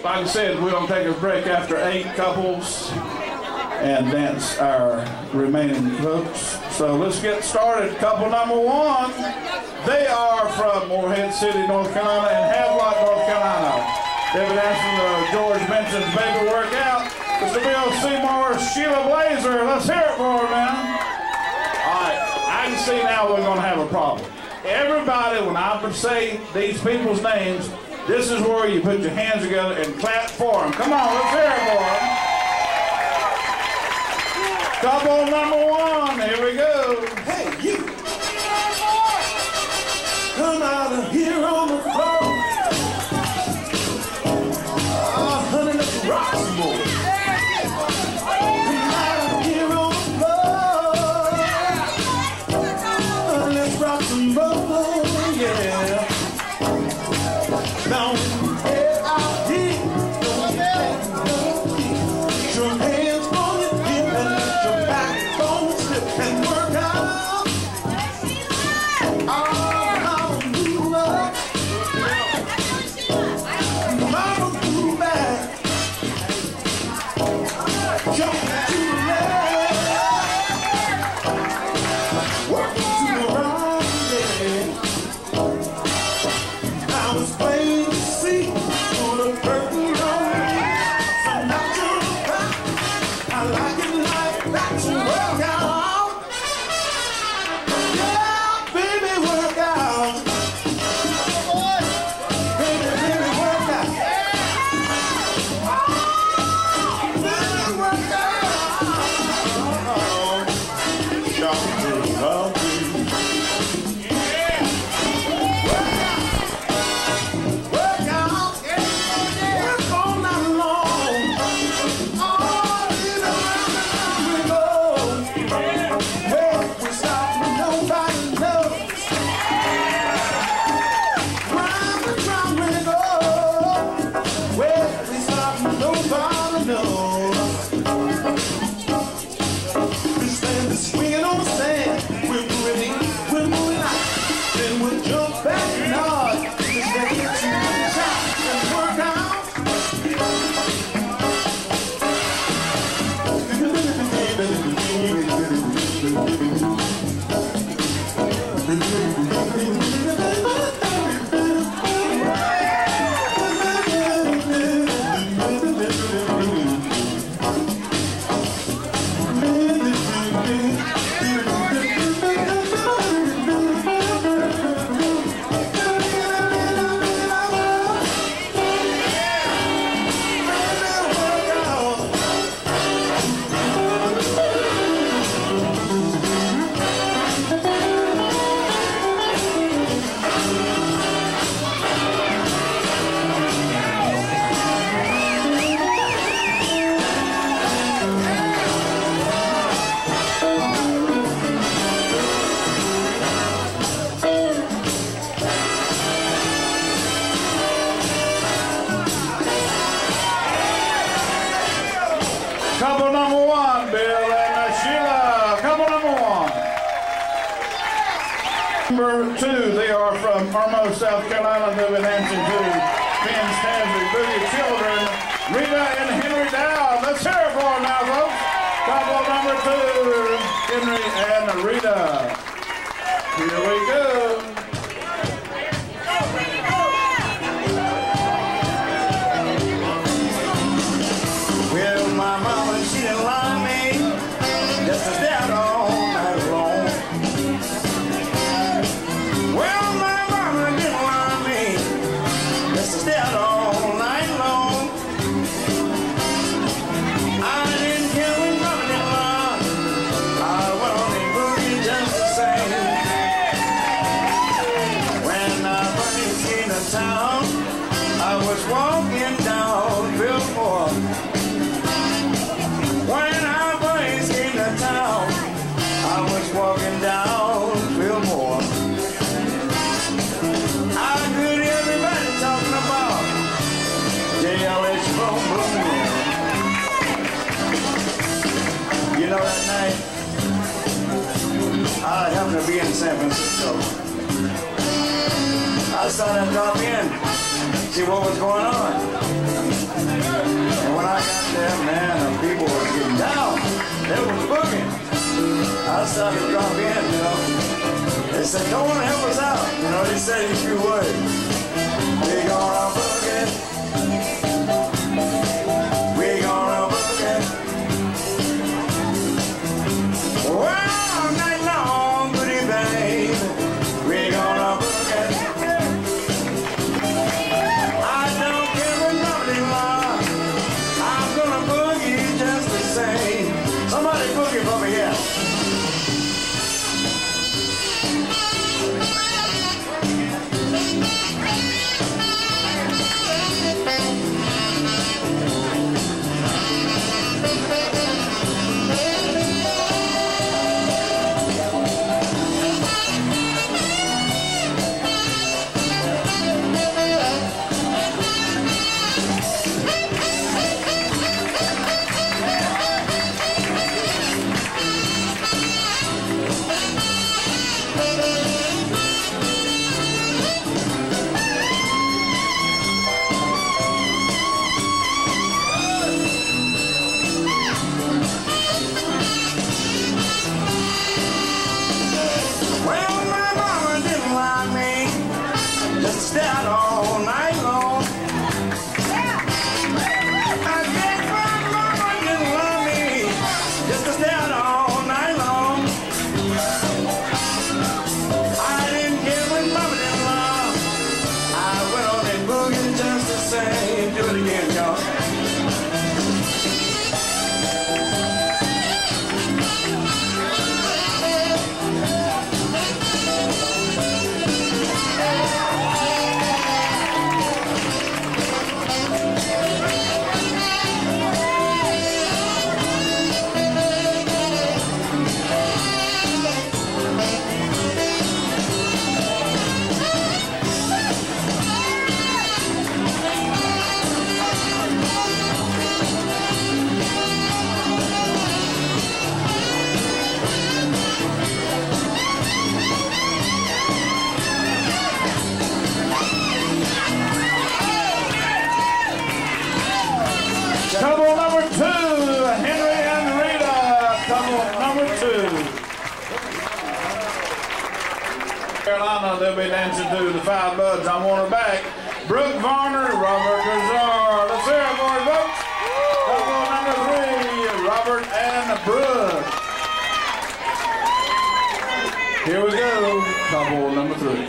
Like I said, we're going to take a break after 8 couples and dance our remaining folks. So let's get started. Couple number 1. They are from Morehead City, North Carolina, and Havelock, North Carolina. They've been dancing George Benson's Baby Workout. Mr. Bill Seymour, Sheila Blazer. Let's hear it for her, man. All right, I can see now we're going to have a problem. Everybody, when I say these people's names, this is where you put your hands together and clap for them. Come on, let's hear it for them. Couple number 1, here we go. Hey, you. Come out of here on the floor. Oh, honey, let's rock some more. Come out of here on the floor. Let's rock some more, yeah. Now, head out here. Put your hands on your hip and let your backbone slip and work out. Couple number 1, Bill and Sheila. Couple number 1. Number 2, they are from Irmo, South Carolina. They've been dancing to Ben Stanley, Boogie Children, Rita and Henry Dowd. Let's hear it for them now, folks. Couple number 2, Henry and Rita. Here we go. Well, my mama, she didn't lie me. Just as that all night long. Well, my mama didn't lie me. Just as that all night long. I didn't care when mama didn't lie. I went on and boogie just the same. When I first came to town, I was walking down Billboard. When I first came to town, I was walking down Fillmore. I could hear everybody talking about JLH from Bloomfield. You know, that night, I happened to be in San Francisco. I decided to drop in, see what was going on. when I got there, man, the people were getting down. They were booging. I started to drop in, you know. They said, "Don't want to help us out." You know, they said a few words. We gonna boogie. We gonna boogie. Well, all night long, goodie babe. We gonna boogie. I don't care what nobody loves. I'm gonna boogie just the same. Somebody boogie for me here. Down all night long. I guess my mama didn't love me, just to stay out all night long. I didn't care when mama didn't love. I went on and boogie just the same. Do it again, y'all. Couple number 2, Henry and Rita. Couple number 2. Carolina, they'll be dancing to the Five Buds. I Want Her Back. Brooke Varner, Robert Gazar. Let's hear it, boys, folks. Couple number 3, Robert and Brooke. Here we go. Couple number 3.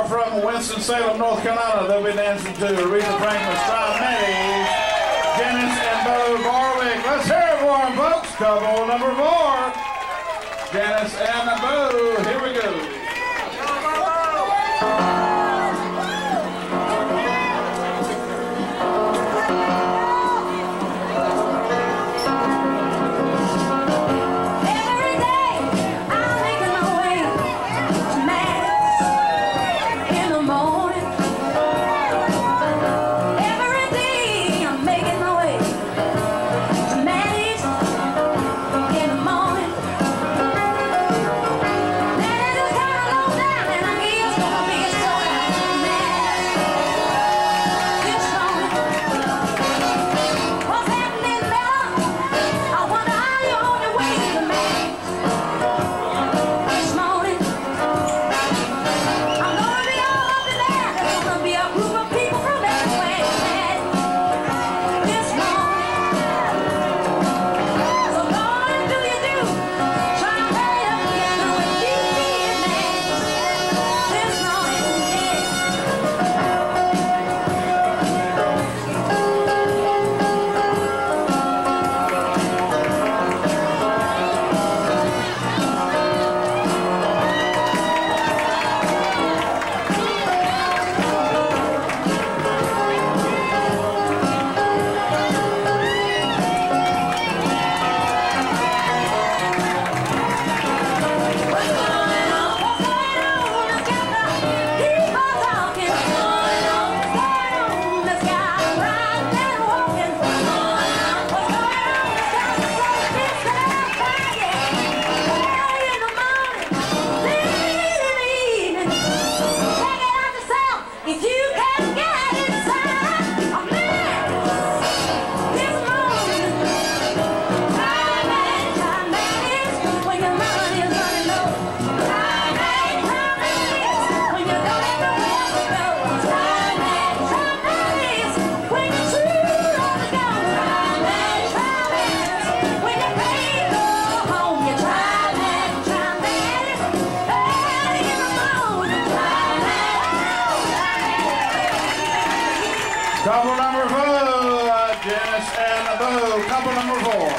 from Winston-Salem, North Carolina. They'll be dancing to Aretha Franklin's Tri-Metis, Janice and Bo Barwick. Let's hear it for them, folks. Couple number 4. Janice and Bo. Here we go. Couple number 4, Janice and Bo. Couple number 4.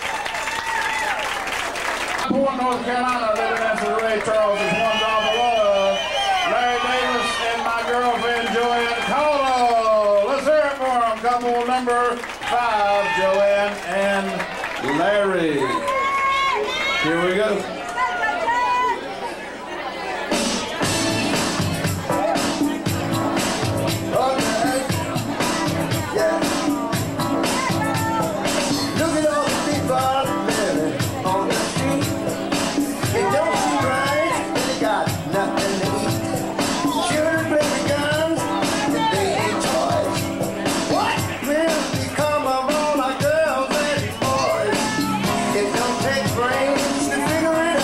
North Carolina, living after Ray Charles is One Drop of Love. Larry Davis and my girlfriend Joanne Caldwell. Let's hear it for them. Couple number 5, Joanne and Larry. Here we go. Brains to figure it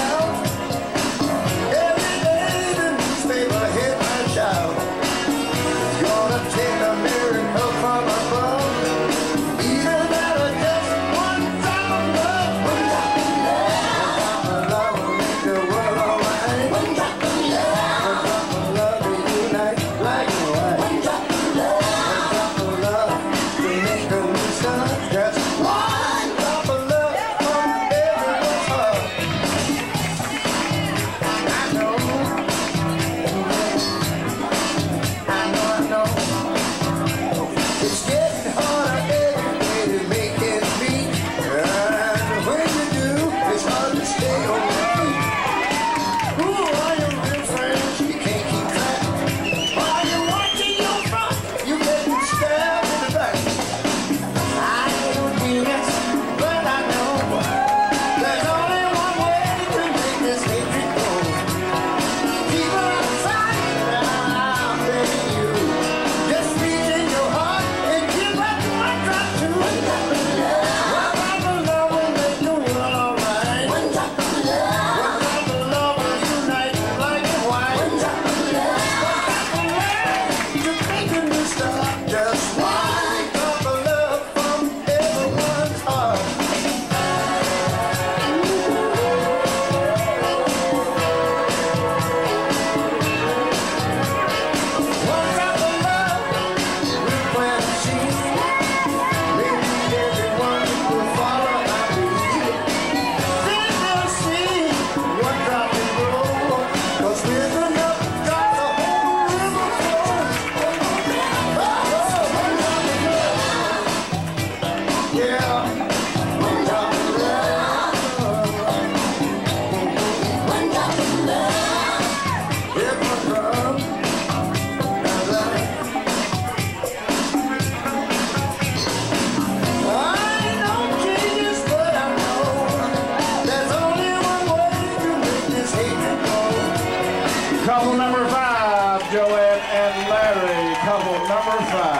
Couple number 5, Joanne and Larry. Couple number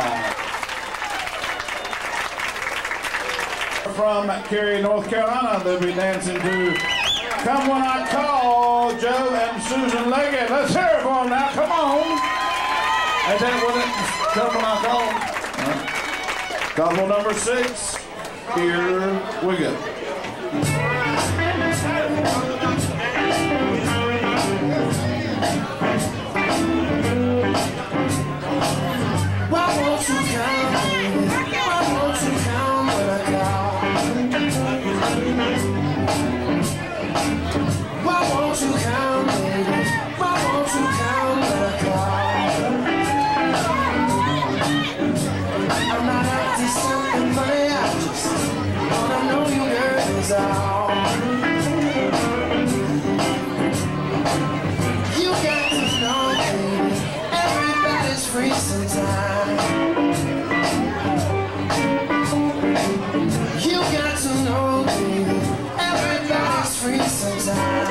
5. From Cary, North Carolina, they'll be dancing to Come When I Call, Joe and Susan Leggett. Let's hear it for them now. Come on. Ain't that what it? Come When I Call. Couple number 6. Here we go. Why won't you come, baby? Why won't you come when I call? Why won't you come, baby? Why won't you come when I call? I'm not up to something funny, I just wanna know you, girl, is all. You got to know, baby, everybody's free sometimes. You got to know, baby, everybody's free sometimes.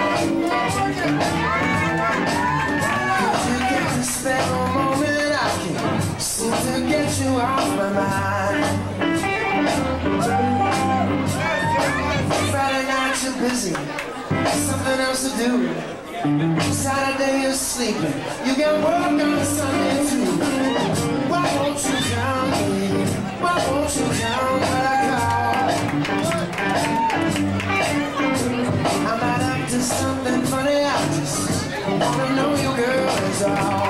If you get to spend a moment, I can seem to get you off my mind. Friday night you're busy, something else to do. Saturday you're sleeping, you can work on Sunday too. Why won't you come, baby? Why won't you come when I call? I'm not up to something funny, I just wanna know your girl is all.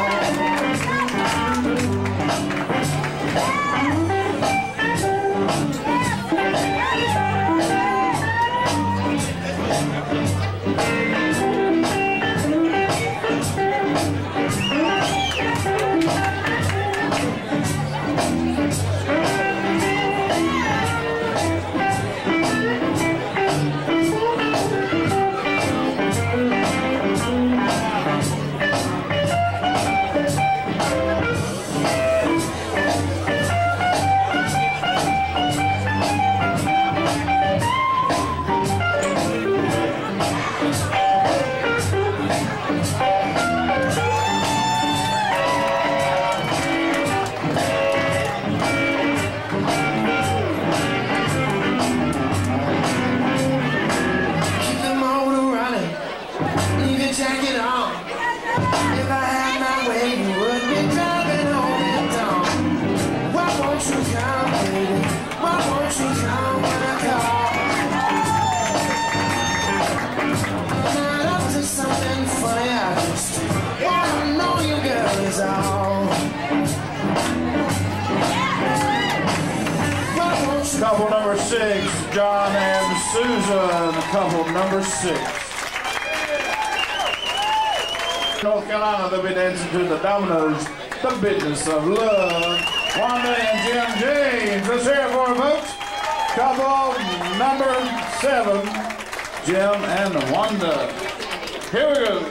Couple number 6, John and Susan. Couple number 6. North Carolina, they'll be dancing to the Dominoes, The Business of Love. Wanda and Jim James. Let's hear it for them, folks. Couple number 7, Jim and Wanda. Here we go.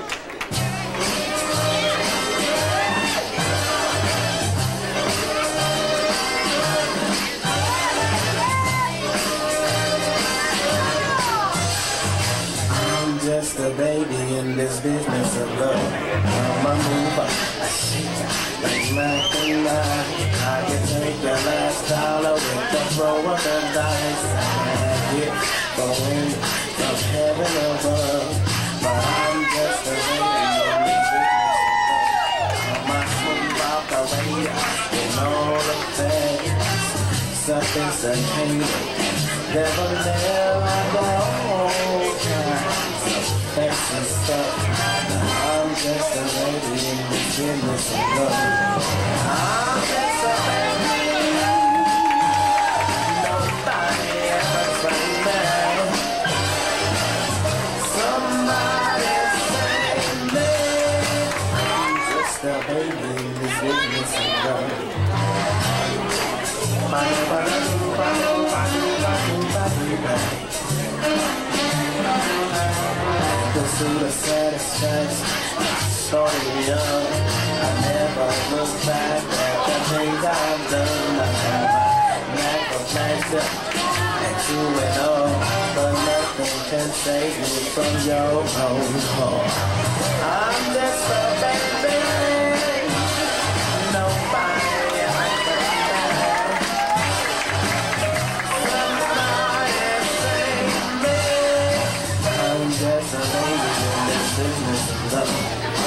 Just a baby in this business of love. I'm a mover, like nothing else. I can take your last dollar with the throw of the dice. I get going from heaven above, but I'm just a baby in this business of love. I'm a smooth operator in all the things, suckers and haters, never the whole time. And stuff. I'm just a lady in the business of love. I'm just a lady. Nobody ever said that. Somebody say me. I'm just a baby in the business of love. pursuit of satisfaction started young. I never look back at the things I've done. I have a knack for pleasure and chewing on, but nothing can save me from your own heart. I'm just a baby, nobody else but that. Somebody save me. I'm just a lady in this business of love.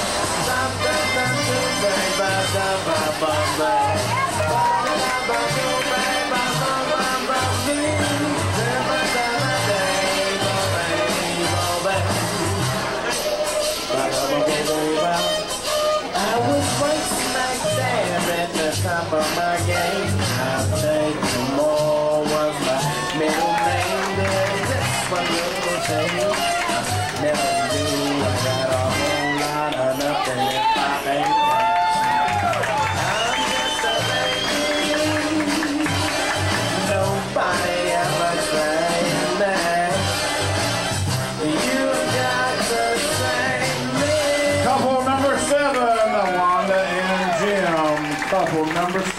I was right smack dab at the top of my game. I'll take tomorrow was my middle name. There's just one little thing I never knew. I got a whole lot of nothing if I ain't. I'm just a baby. Nobody ever saying that. You got to save me. Couple number 7, Wanda and Jim. Couple number 6.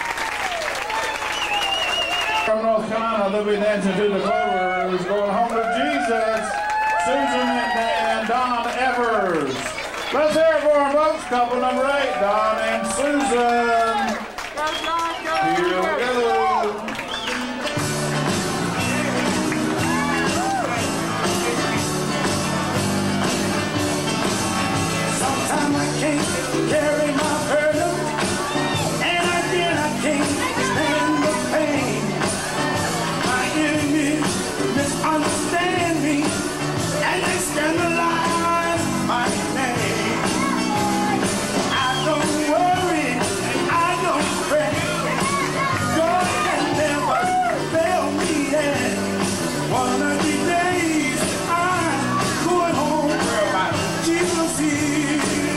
From North Carolina, they'll be dancing to the Clover. Who's going home to Jesus? Susan and Don Evers. Let's hear it for them, folks. Couple number 8, Don and Susan. Here we go. Sometimes I can't carry my burden, and again I can't stand the pain. My enemies misunderstand me, and they scandalize my name. I don't worry, I don't fret. God can never fail me yet. One of these days I'm going home where my Jesus is.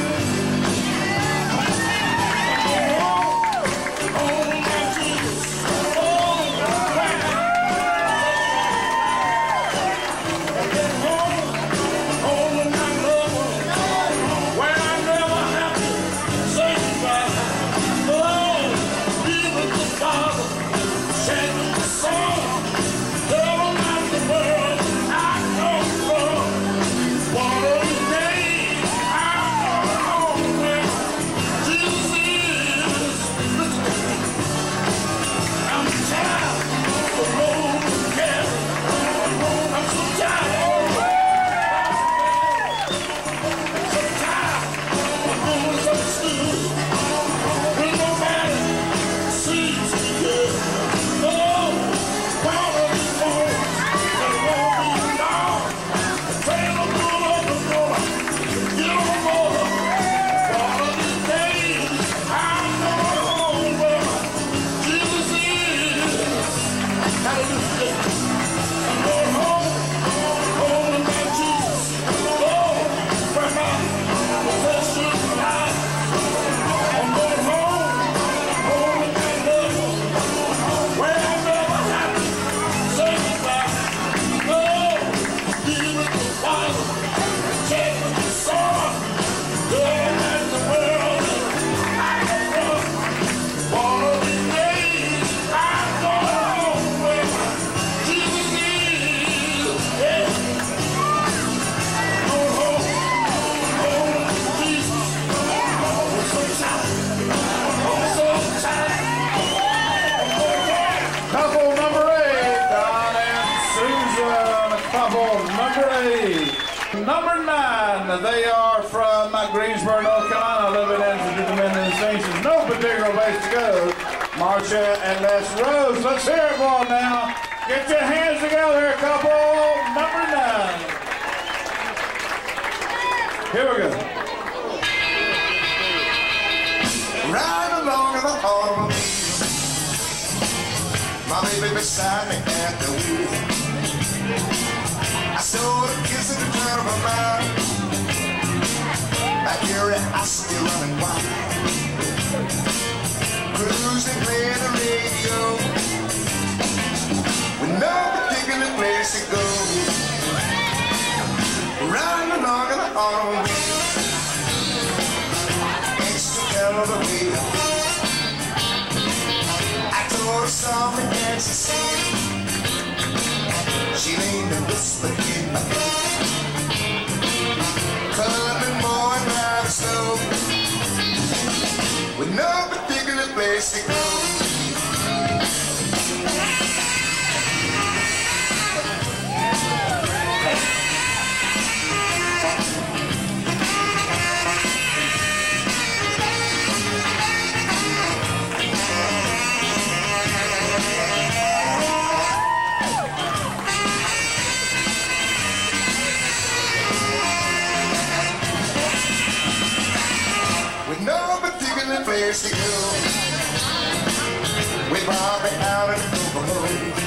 Number 9, they are from Greensboro, North Carolina, living in the men and Saints. No particular place to go. Marcia and Les Rose. Let's hear it for them now. Get your hands together, couple. Number 9. Here we go. Ride along in the automobile, my baby beside me at the wheel. I saw the kiss in the turn of her mind, my curiosity running wild. Cruising, playing the radio, with no particular place to go. Riding along on a wheel. Extra hell of a wheel. I told her softly and she said, she leaned and whispered in my ear, coming more and driving slow, with no particular place to go. No particular place to go. We Bobby out in the Kokomo,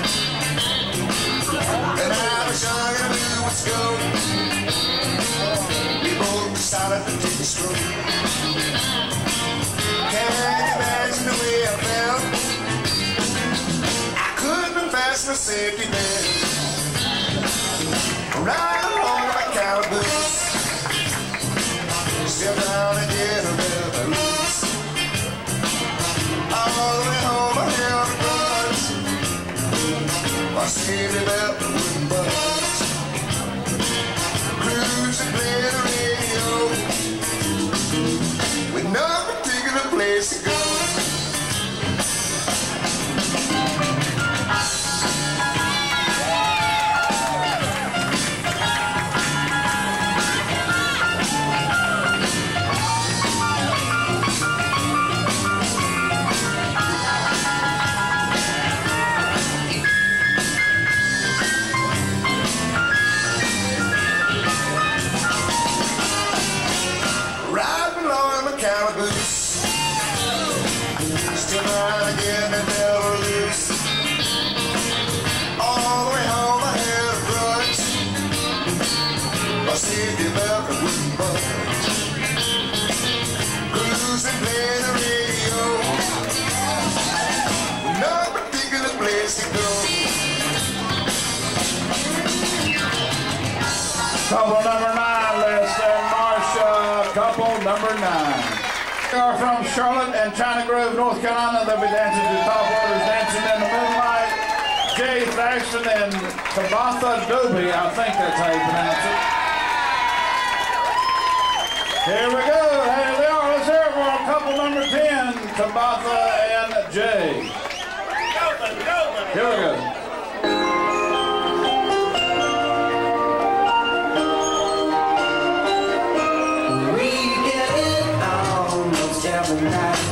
and I was young and I knew what's go. We both decided to take a stroll. Can't imagine the way I felt. I couldn't fasten a safety belt. Right along my cowboys, still down to get a revolution. All the way home I held the grudge. My safety belt wouldn't budge. Cruise and play the radio, with no particular place to go. Calaboose, still trying to get the devil loose. All the way home I had a grudge. My safety belt wouldn't budge. Cruise and play the radio, no particular place to go. Couple number 9, Les and Marsha. Couple number 9. They are from Charlotte and China Grove, North Carolina. They'll be dancing to Top Waters, Dancing in the Moonlight. Jay Thaxton and Tabitha Doby, I think that's how you pronounce it. Here we go. Here they are. Let's hear it for couple number 10, Tabitha and Jay. Here we go. Night.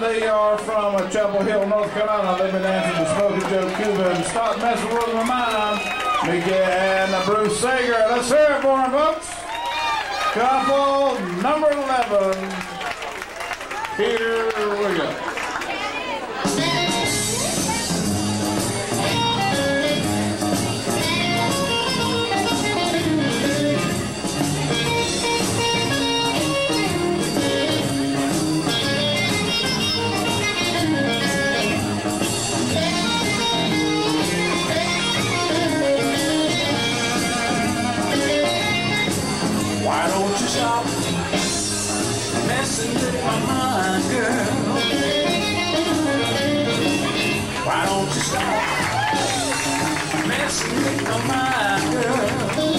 They are from Chapel Hill, North Carolina. They've been dancing to Smoky Joe Cuba and Stop Messing With My Mind. Mickey and Bruce Sager. Let's hear it for them, folks. Couple number 11. Here we go. Why don't you stop messing with my mind, girl? Why don't you stop messing with my mind, girl?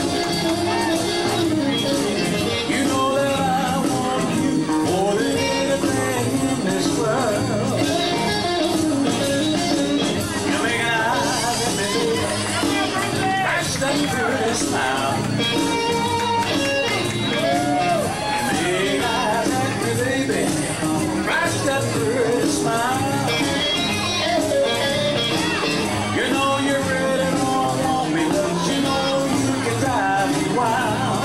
You know that I want you more than anything in this world. You make eyes at me, flash that pretty smile. That pretty smile. You know you really don't want me, but you know you can drive me wild.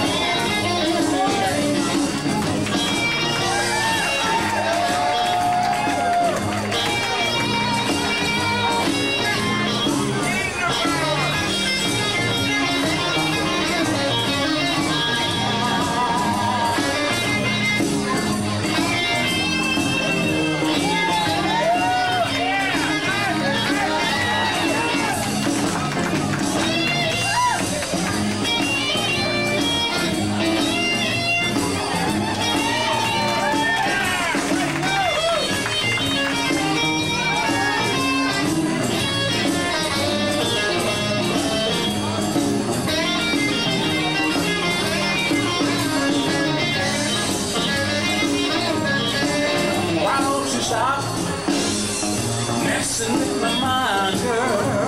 Stop messing with my mind, girl.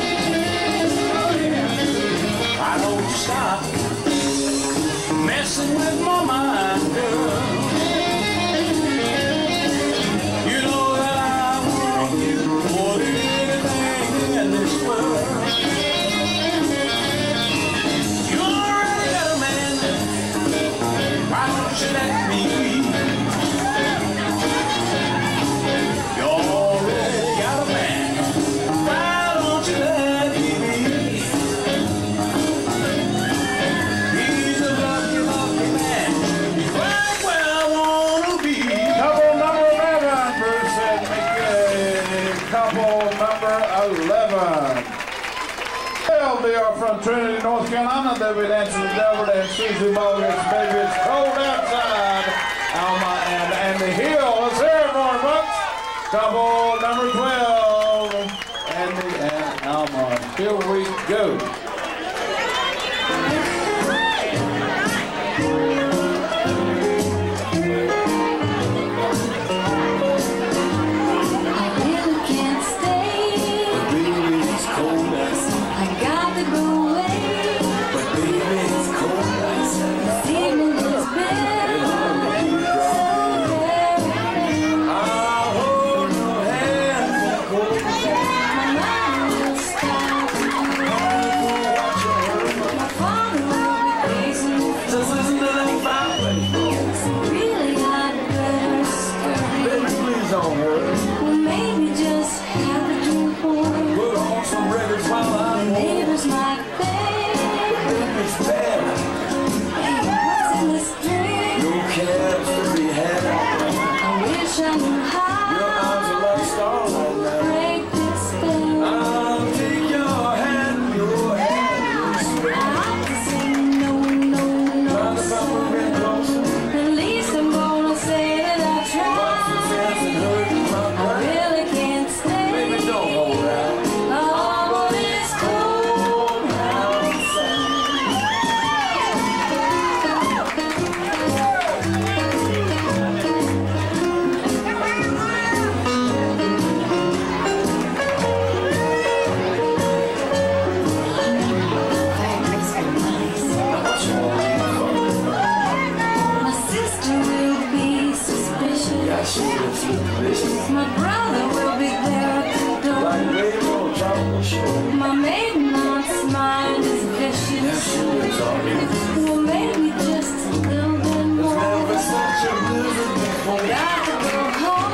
Why don't you stop messing with my mind, girl? You know that I want you more than anything in this world. You already got a man. Why don't you let me be? They are from Trinity, North Carolina. They'll be dancing to Delbert and Susie Morgan's Baby It's Cold Outside. Alma and Andy Hill. Let's hear it for them, folks. Couple number 12. Andy and Alma. Here we go. Baby, My brother will be there at the door. My maiden aunt's mind is vicious. Well, maybe just a little bit more. Got to go home.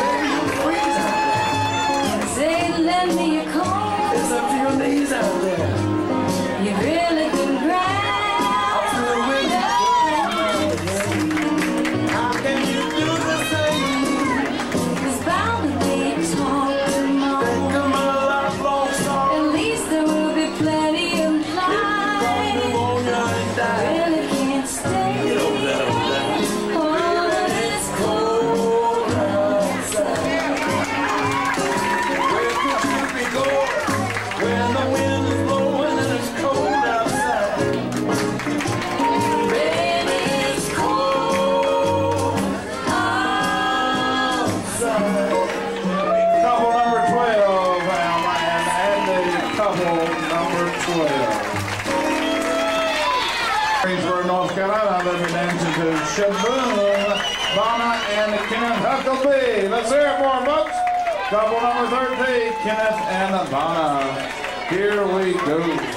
Say, lend me your coat. It's up to your knees out there. You really can cry. How can you do the same? There's bound to be a talk tomorrow. Think of my lifelong song. At least there will be plenty implied. I really can't stay. Get over that, over there. Oh, but it's cold outside. Where could you be going when the wind is blowing and it's cold outside? Baby, it's cold outside. Couple number 12, and Andy, couple number 12. Greensboro, North Carolina, they'll be dancing to Shaboom, Vanna, and Kenneth Huckabee. Let's hear it for them, folks. Couple number 13, Kenneth and Vanna. Here we go.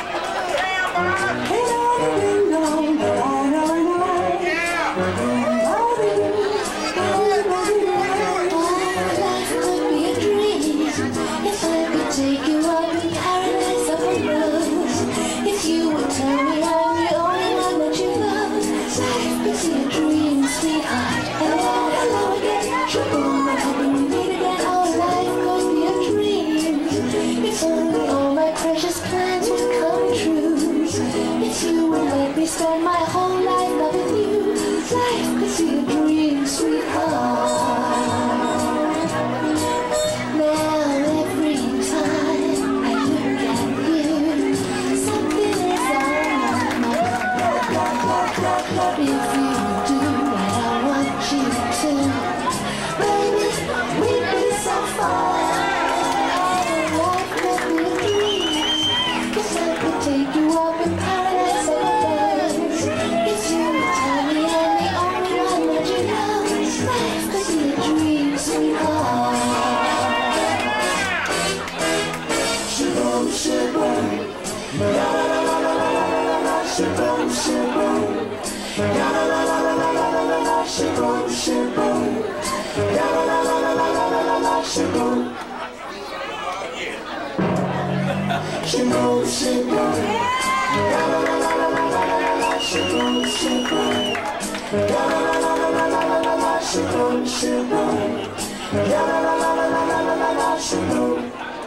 Take you up in paradise up above. If you would tell me I'm the only one that you love, life could be a dream, sweetheart. Hello, hello again. Shaboom, I'm hoping we meet again. Oh, life could be a dream. If only all my precious plans would come true. If you would let me spend my whole life loving you, life could be a dream, sweetheart. If you do what I want you to, baby, we'd be so far. Life could be a dream. 'Cause I could take you up in paradise above. If you would tell me I'm the only one that you love, life could be a dream, sweetheart. Shaboom, shaboom, la la la la la la la la, shaboom, shaboom. La la la la la la la la la, shaboom, shaboom. La la la la la la la la la, shaboom. Shaboom, shaboom. La la la la la la la la, shaboom, shaboom. La la la la la la la la, shaboom, shaboom. La la la la la la la la, shaboom.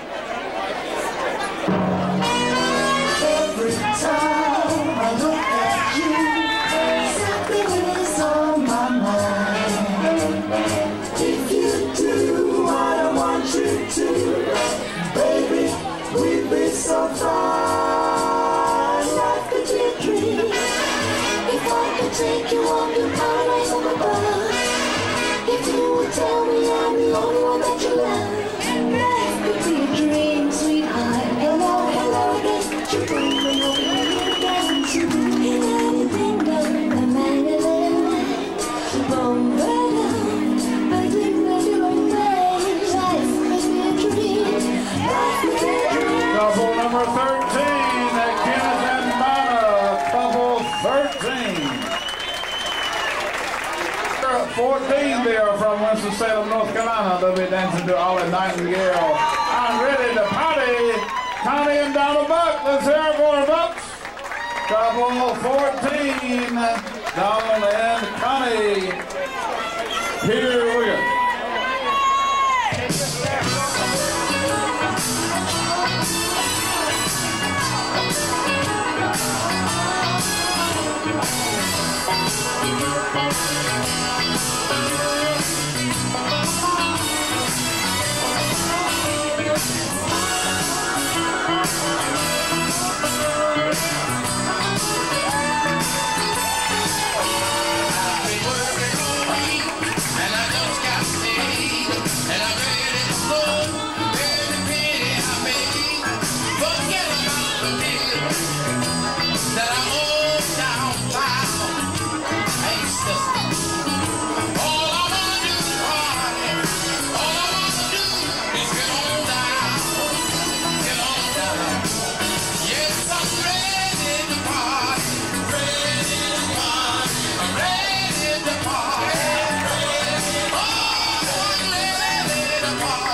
Every time I look at you, something is on my mind. If you do what I want you to, baby, we'd be so fine. Life could be a dream. If I could take you up to paradise up above. If you would tell me I'm the only one that you love, life could be a dream, sweetheart. Hello, hello again. Shaboom, and you'll be here again. Shaboom, and anything done. The man is in line. Shaboom, I think that you're in pain. Life could be a dream. Life could be a dream. Couple number 13, Kenneth and Vanna, couple 13. 14, they are from Winston-Salem, North Carolina. They'll be dancing to Ollie Nightingale. I'm ready to party. Connie and Donald Buck. Let's hear it for them, Bucks. Couple 14, Donald and Connie. Here we go. And I just got paid, and I'm ready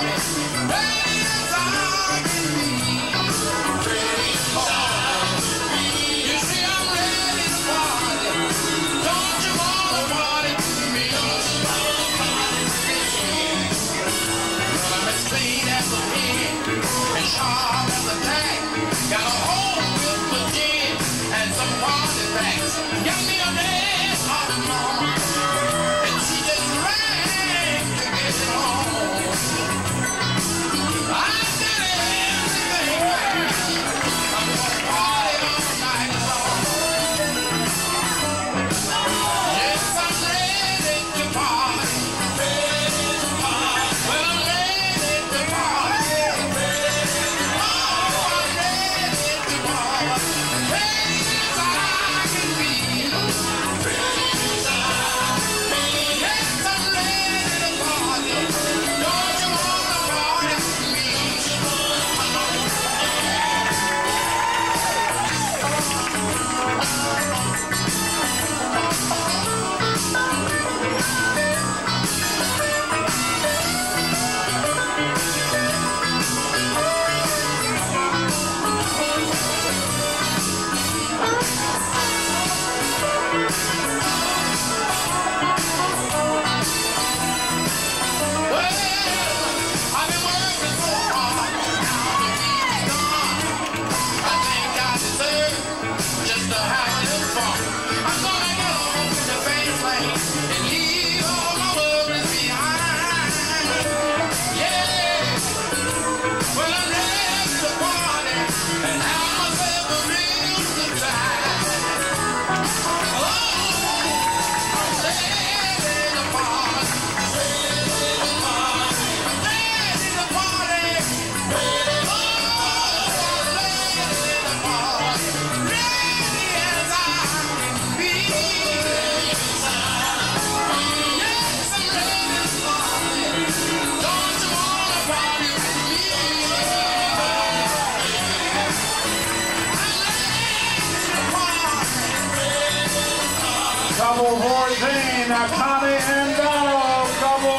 Couple 14, now Connie and Donald, couple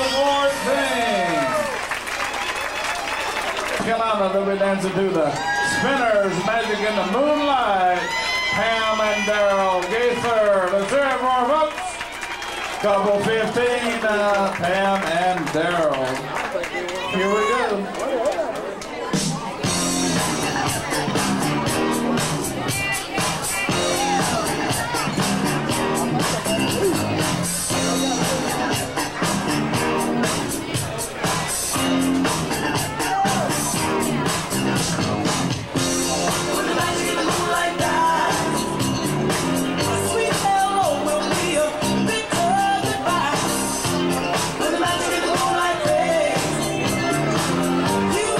14. Carolina, they'll be dancing to the Spinners, Magic in the Moonlight. Pam and Daryl Gaither, let's hear it more, folks. Couple 15, Pam and Daryl. Here we go. You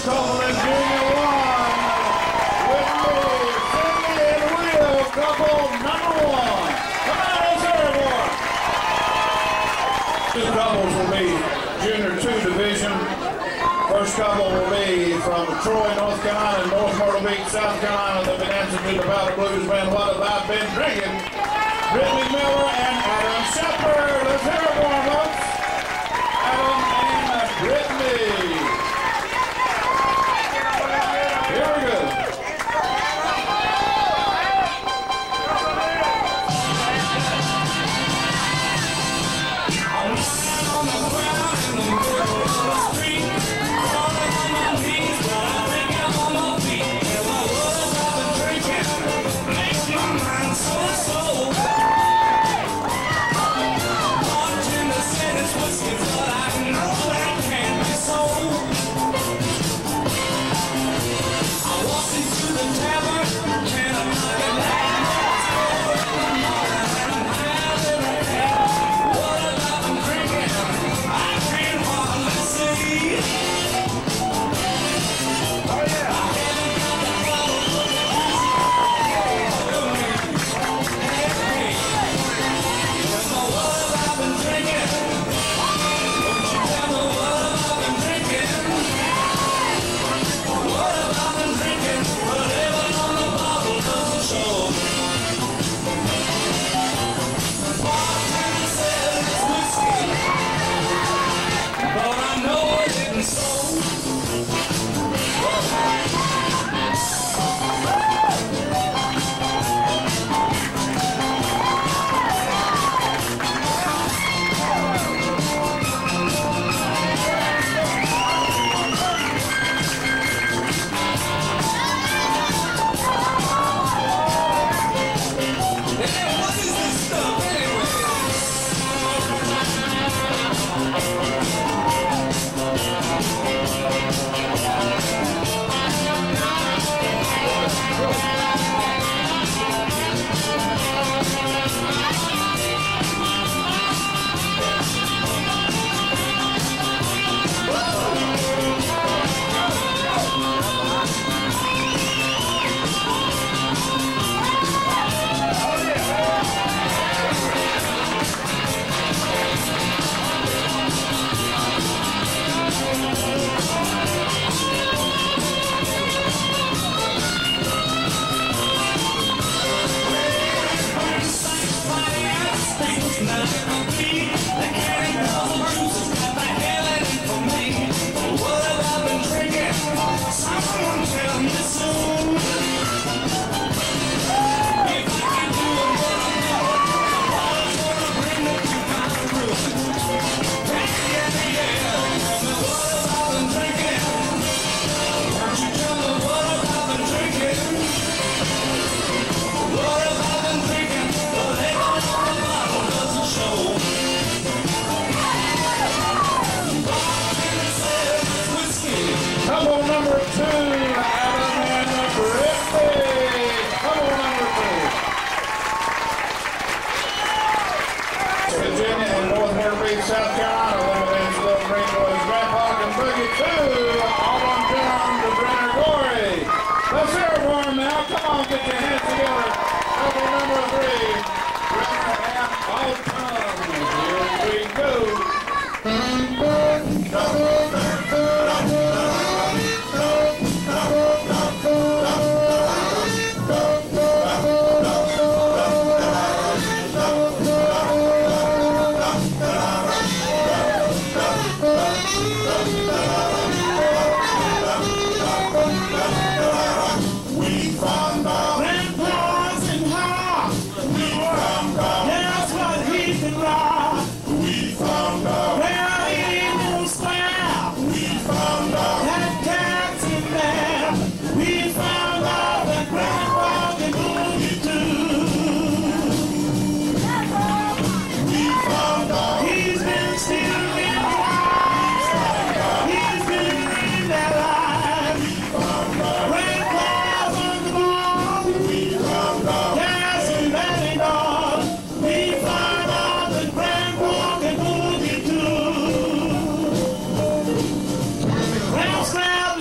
couple in Junior 1. With me, Cindy and Will, couple number 1. Come on, let's hear it, boy. Two couples will be Junior 2 division. First couple will be from Troy, North Carolina, and North Myrtle Beach, South Carolina. They've been dancing to the Valley Blues Band, What Have I Been Drinking? Brittany Miller and Adam Shepard. Let's hear it, boy, folks. Adam and Brittany. Here we go.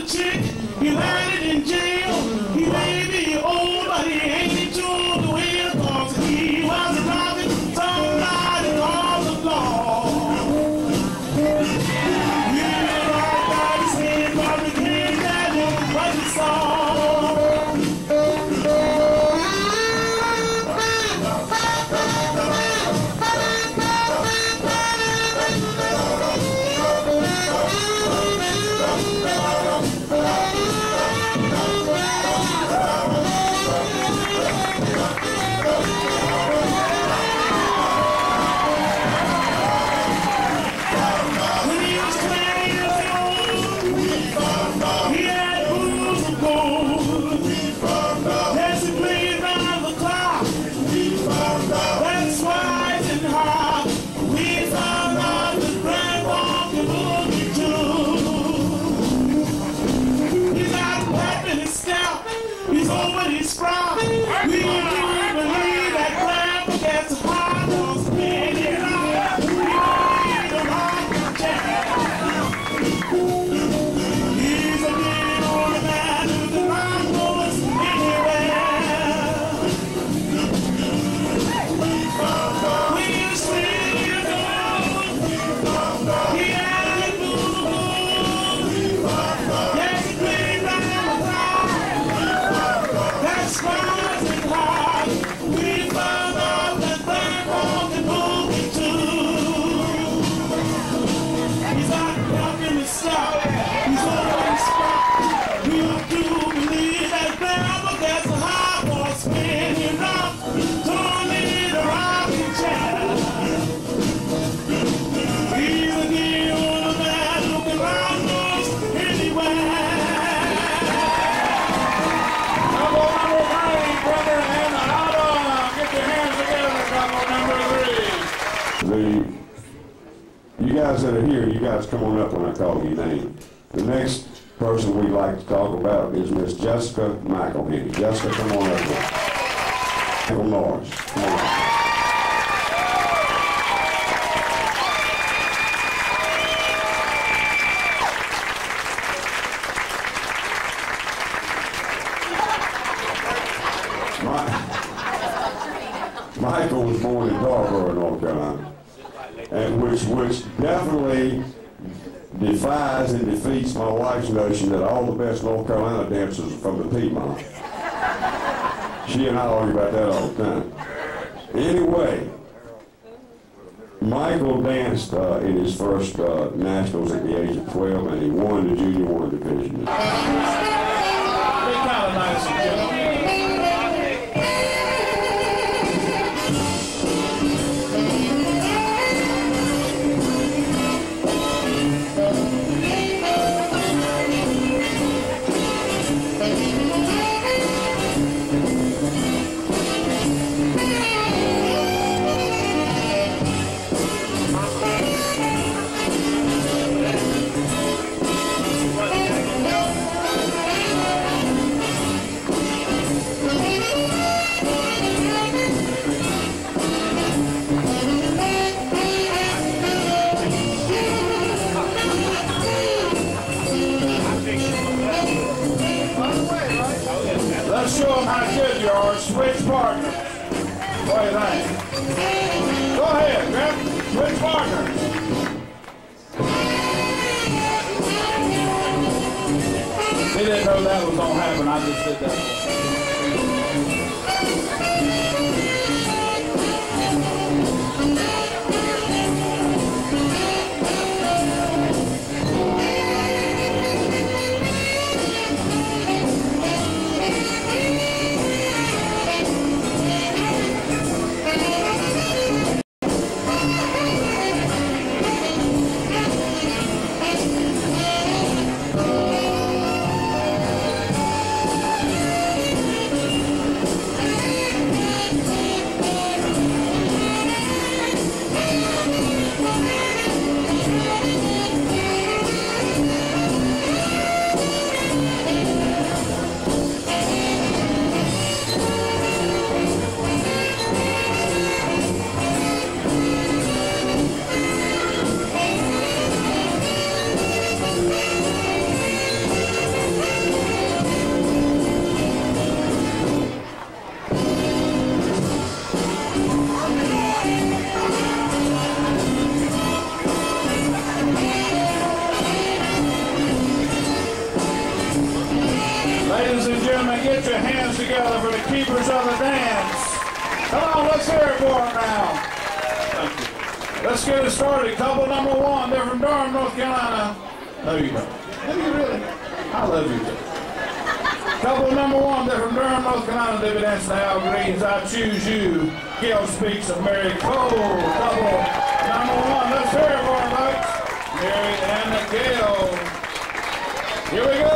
a chick, he landed in jail. He may be old, but he ain't too the way, cause he was robbing somebody all the law. Yeah, I got his head, but we can't get him what he saw. You guys that are here, you guys come on up when I call your name. The next person we'd like to talk about is Miss Jessica McElhenney. Jessica, come on up here. Michael Norris, come on up. Michael was born in Tarboro, North Carolina, and which definitely defies and defeats my wife's notion that all the best North Carolina dancers are from the Piedmont. She and I argue about that all the time. Anyway, Michael danced in his first nationals at the age of 12, and he won the Junior 1 division. Be kind of nice and gentle. Let's show them how good you are. Switch partners. What do you think? Go ahead, Grip. Switch partners. He didn't know that was going to happen. I just did that. Ladies and gentlemen, get your hands together for the keepers of the dance. Come on, let's hear it for them now. Thank you. Let's get it started. Couple number one, they're from Durham, North Carolina. No, you don't. No, you really. I love you. Couple number one, they're from Durham, North Carolina. They've been dancing to Al Green's I Choose You. Gail Speaks of Mary Cole. Couple number one, let's hear it for them, folks. Mary and Gail. Here we go.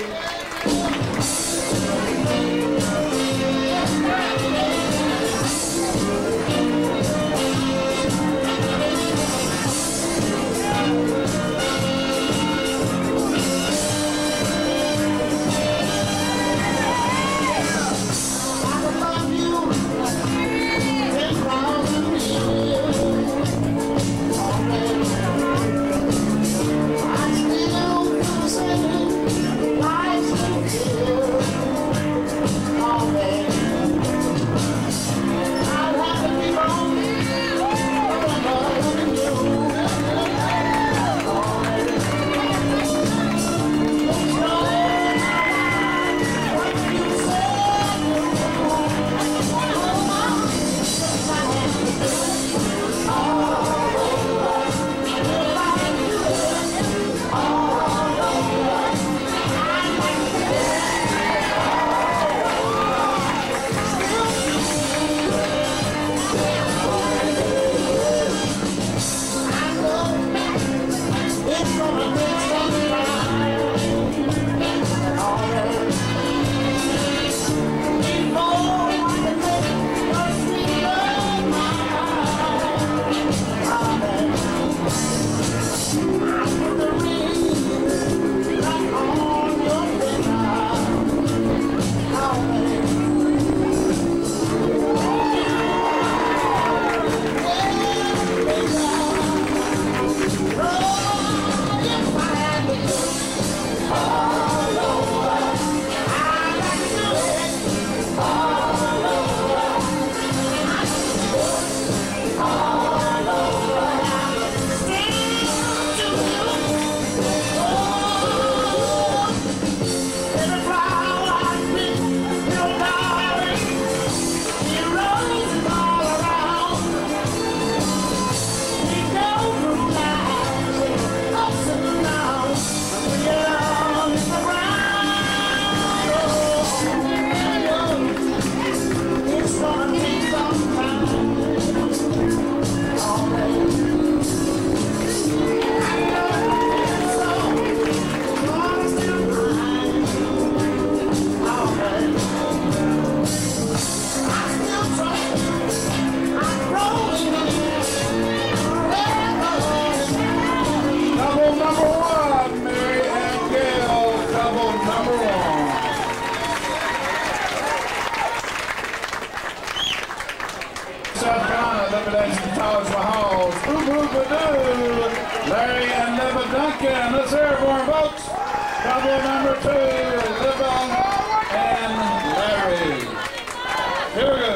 Larry and Libba Duncan. Let's hear it for them, folks. Couple number two, Libba and Larry. Here we go.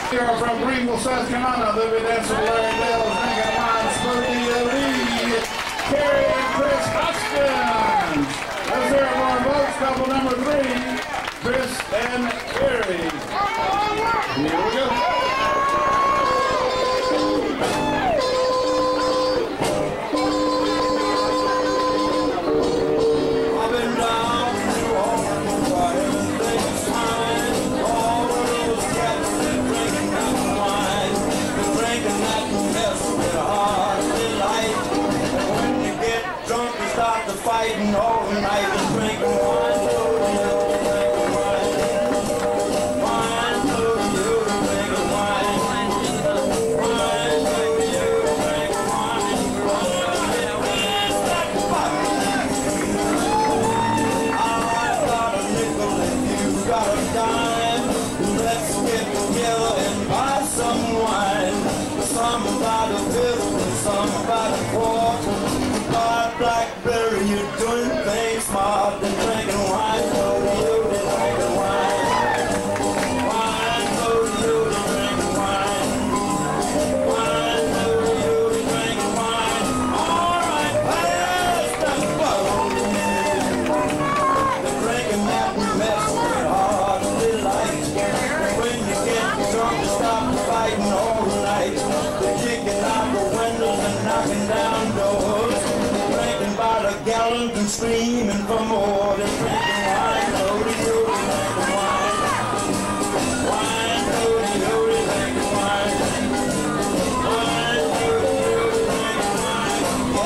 We are from Greenville, South Carolina. They'll be dancing with Larry Dale, drinking wine, Smoothie Lee, Carrie and Chris Hoskins. Let's hear it for our votes. Couple number 3, Chris and Carrie. Here we go. Fighting all night and drinking wine, I got a nickel and you got a dime. Let's get together and buy some wine. Some by the fifth and some by the fourth. Blackberry, you're doing things smart and drinking wine. You drinking wine. Wine, you drinking wine. Wine, you drinking wine. All right, pass the bottle. The drinking that mess with hardly light. When you get drunk, you stop fighting all night. They're kicking out the windows and knocking down doors. By the gallons and screaming for more than drinking wine. Drinking wine. Wine, drinking wine. Wine, drinking wine.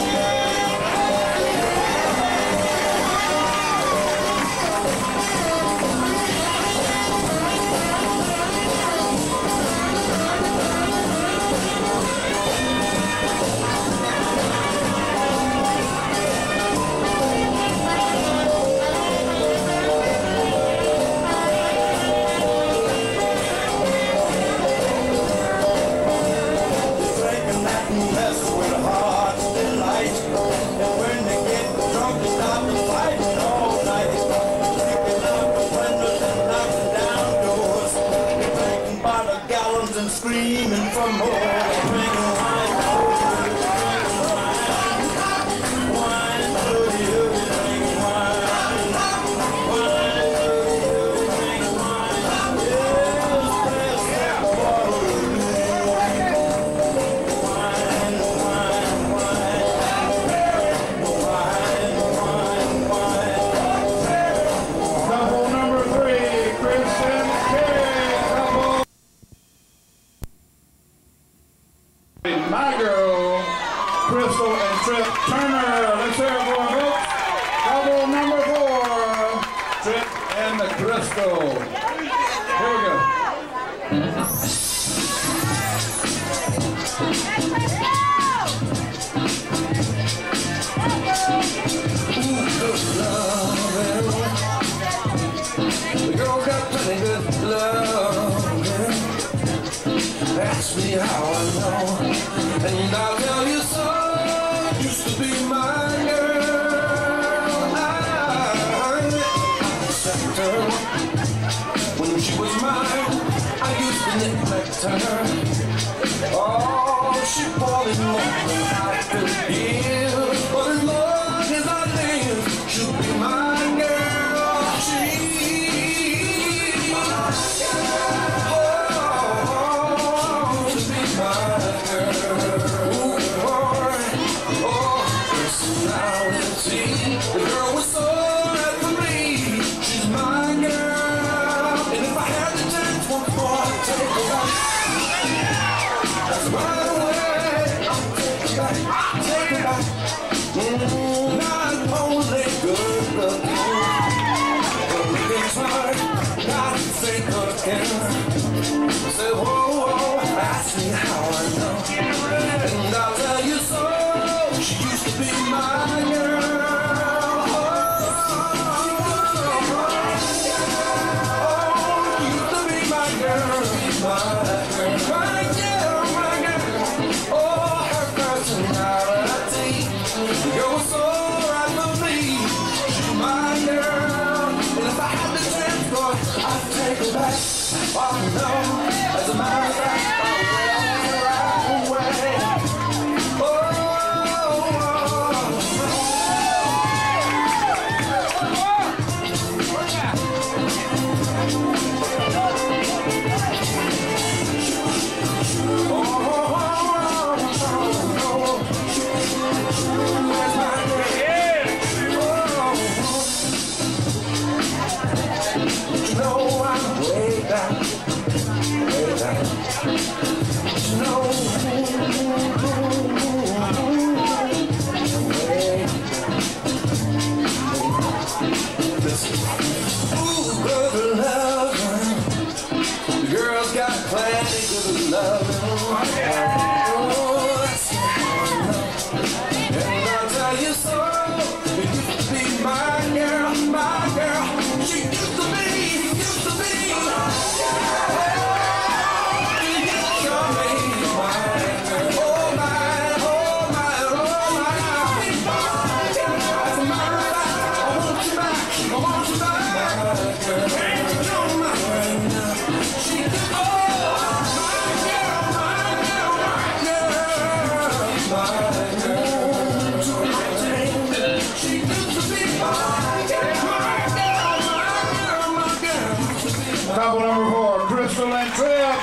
And screaming for more. Drinking wine, wine, you drinking wine, wine, you drinking wine. Yes, pass the bottle. Wine, wine, wine, wine, wine. Couple number 3, Chris and Carrie. Couple. My girl, Crystal and Trip Turner. Let's hear it for them, folks. Couple number 4, Trip and the Crystal. Here we go. The girl got plenty good love. Ask me how I know, and I'll tell you so. Used to be my girl. I accept her when she was mine. I used to neglect her. Oh, she probably more than I could give. But as long as I live, she'll be my girl. The girl was so right for me. She's my girl. And if I had the chance once more, I'd take her back. That's my way. I'll take her back. I'll take her back. Not only good looking, but looking smart. Not fake looking. Say, whoa, whoa, ask me how I know. And I'll tell you so. She used to be my girl. Oh no, as a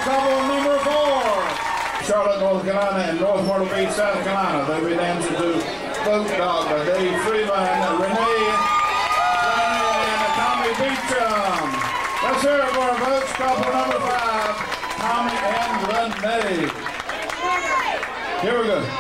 couple number 4. Charlotte, North Carolina, and North Myrtle Beach, South Carolina. They'll be dancing to Boat Dog by Dave Freeman, Renee, and Tommy Beecham. Let's hear it for our folks. Couple number 5, Tommy and Renee. Here we go.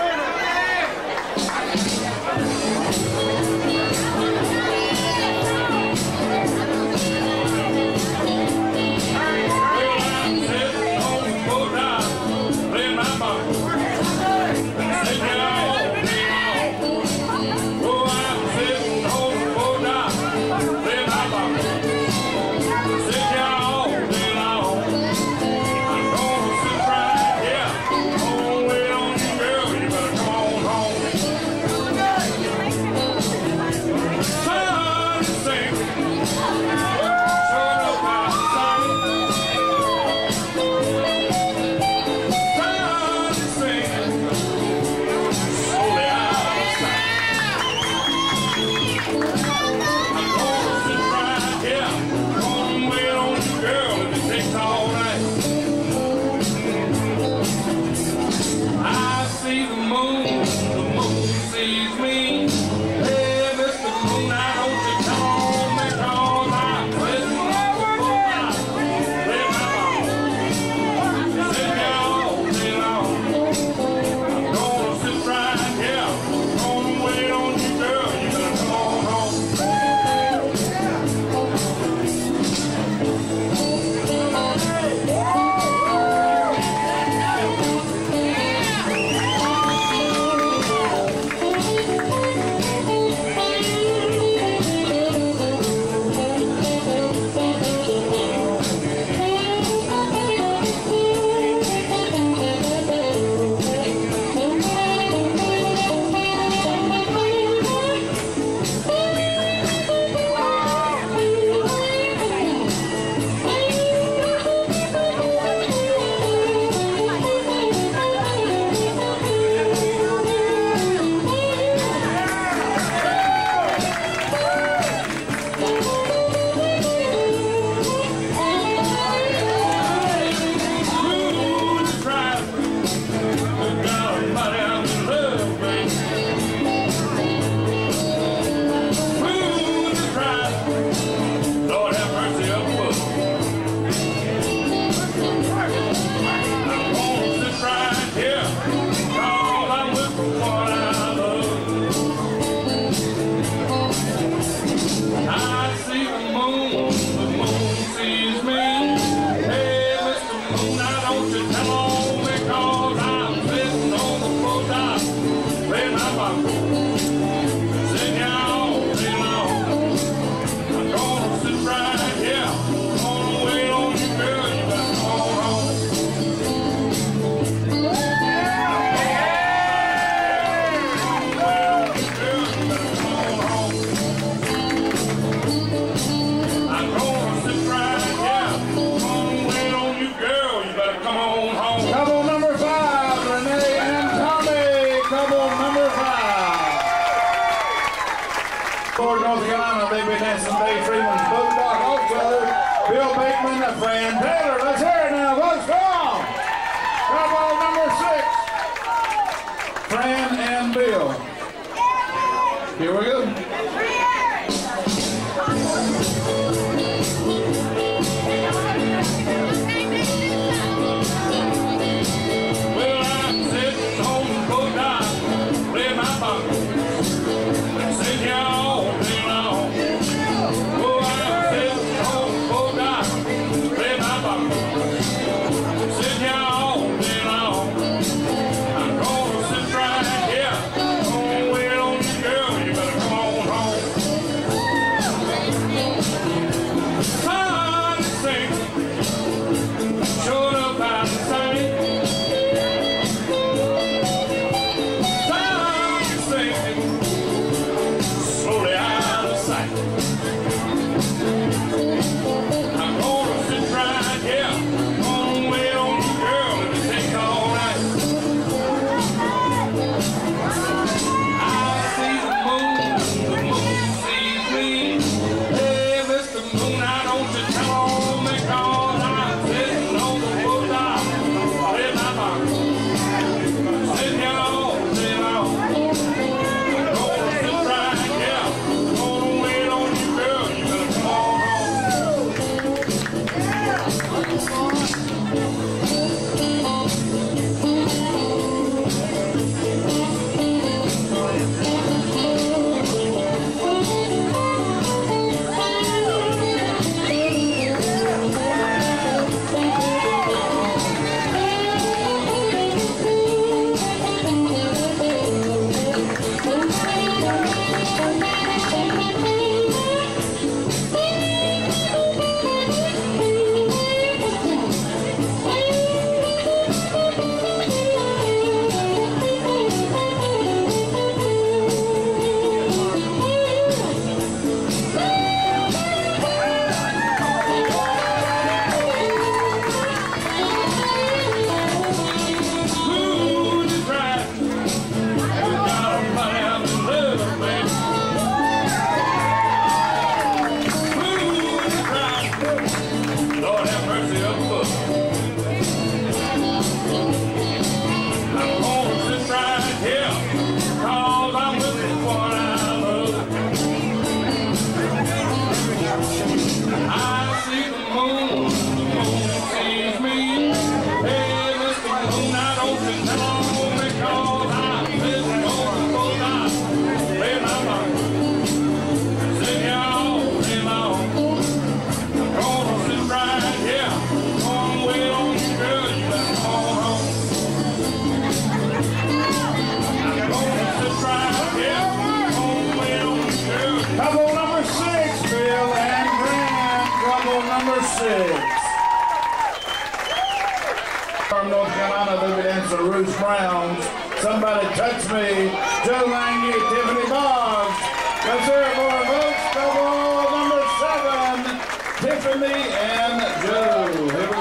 North Carolina, they've been dancing Dave Freeman's Boat Dog. Also, Bill Bateman and Fran Taylor. Let's hear it now. Let's go on. Couple number 6. Fran and Bill. Here we go. Well, I'm sitting on the boat dock, playing my pocket. Sitting here all day long. Oh, I'm sitting on the boat dock, playing my pocket. Sitting here all day long. I'm gonna sit right here. Gonna wait on you, girl. You better come on against the Roos Browns. Somebody touch me. Joe Lange, Tiffany Boggs. Let's hear it for our folks. Couple number 7, Tiffany and Joe. Here we go.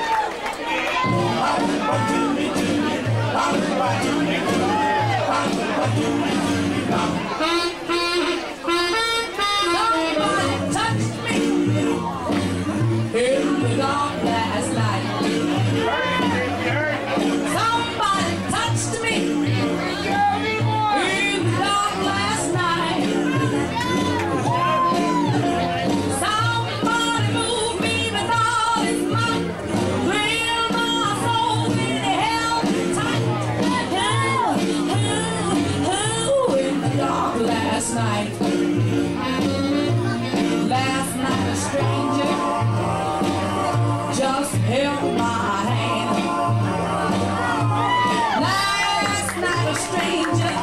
Last night a stranger just held my hand. Last night a stranger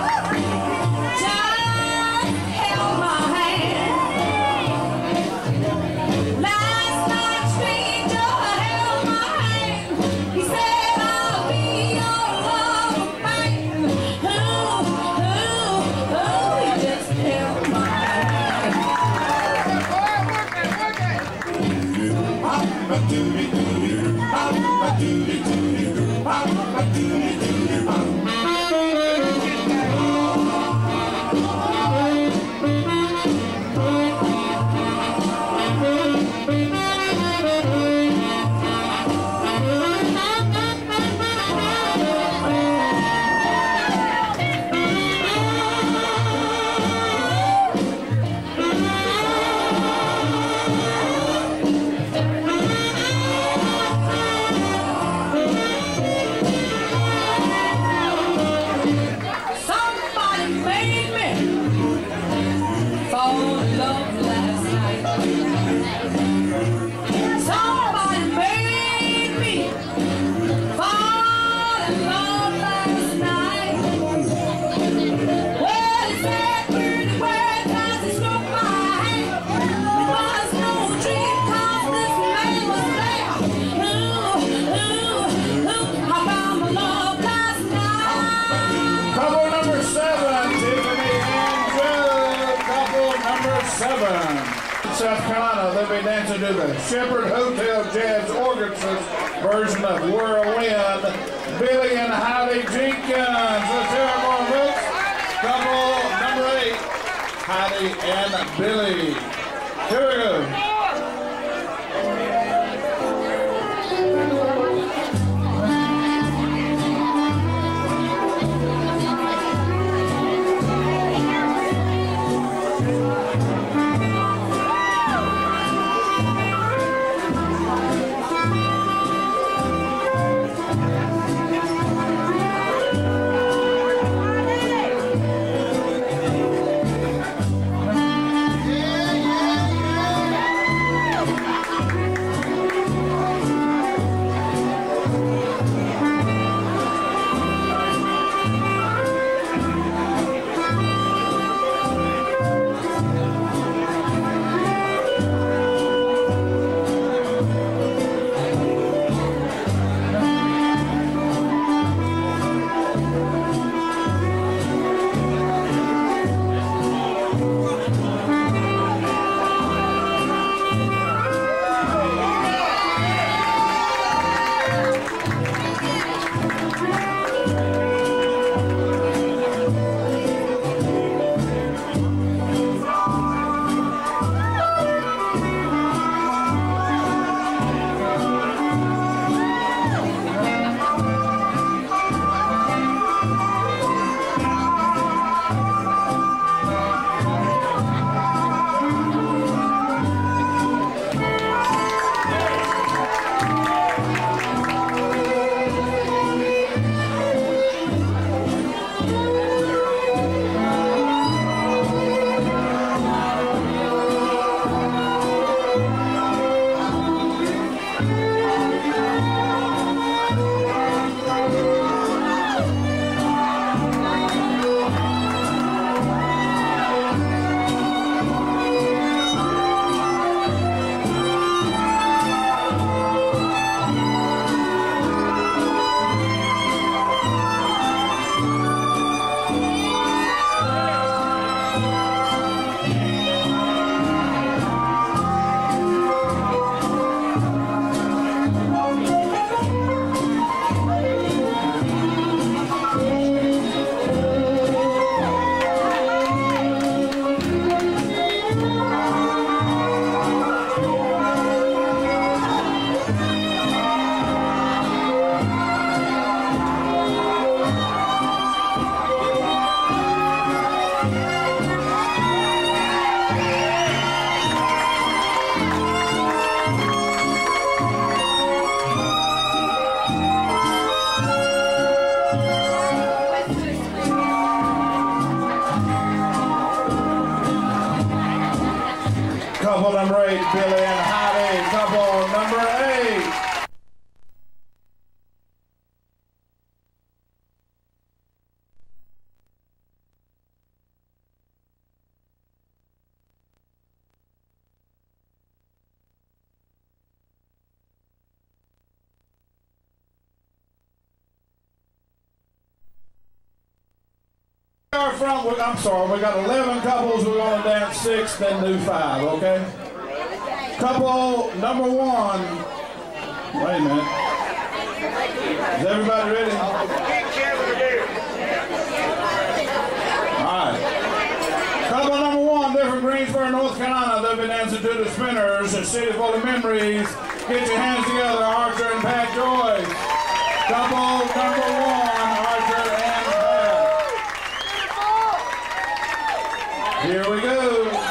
just held my hand. Last night a stranger held my hand. He said I'll be your lover man. He just held my hand. South Carolina, they'll be dancing to the Shepherd Hotel Jazz Orchestra version of Whirlwind. Billy and Heidi Jenkins. Let's hear it more, folks. Couple number 8, Heidi and Billy. Here we go. number 8, Billy and Heidi. Couple number 8. I'm sorry, we got 11 couples. We're going to dance 6, then do 5, okay? Couple number 1. Wait a minute. Is everybody ready? All right. Couple number 1, they're from Greensboro, North Carolina. They'll be dancing to the Spinners, a city full of memories. Get your hands together, Archer and Pat Joyce. Couple number 1, Archer and Pat. Here we go.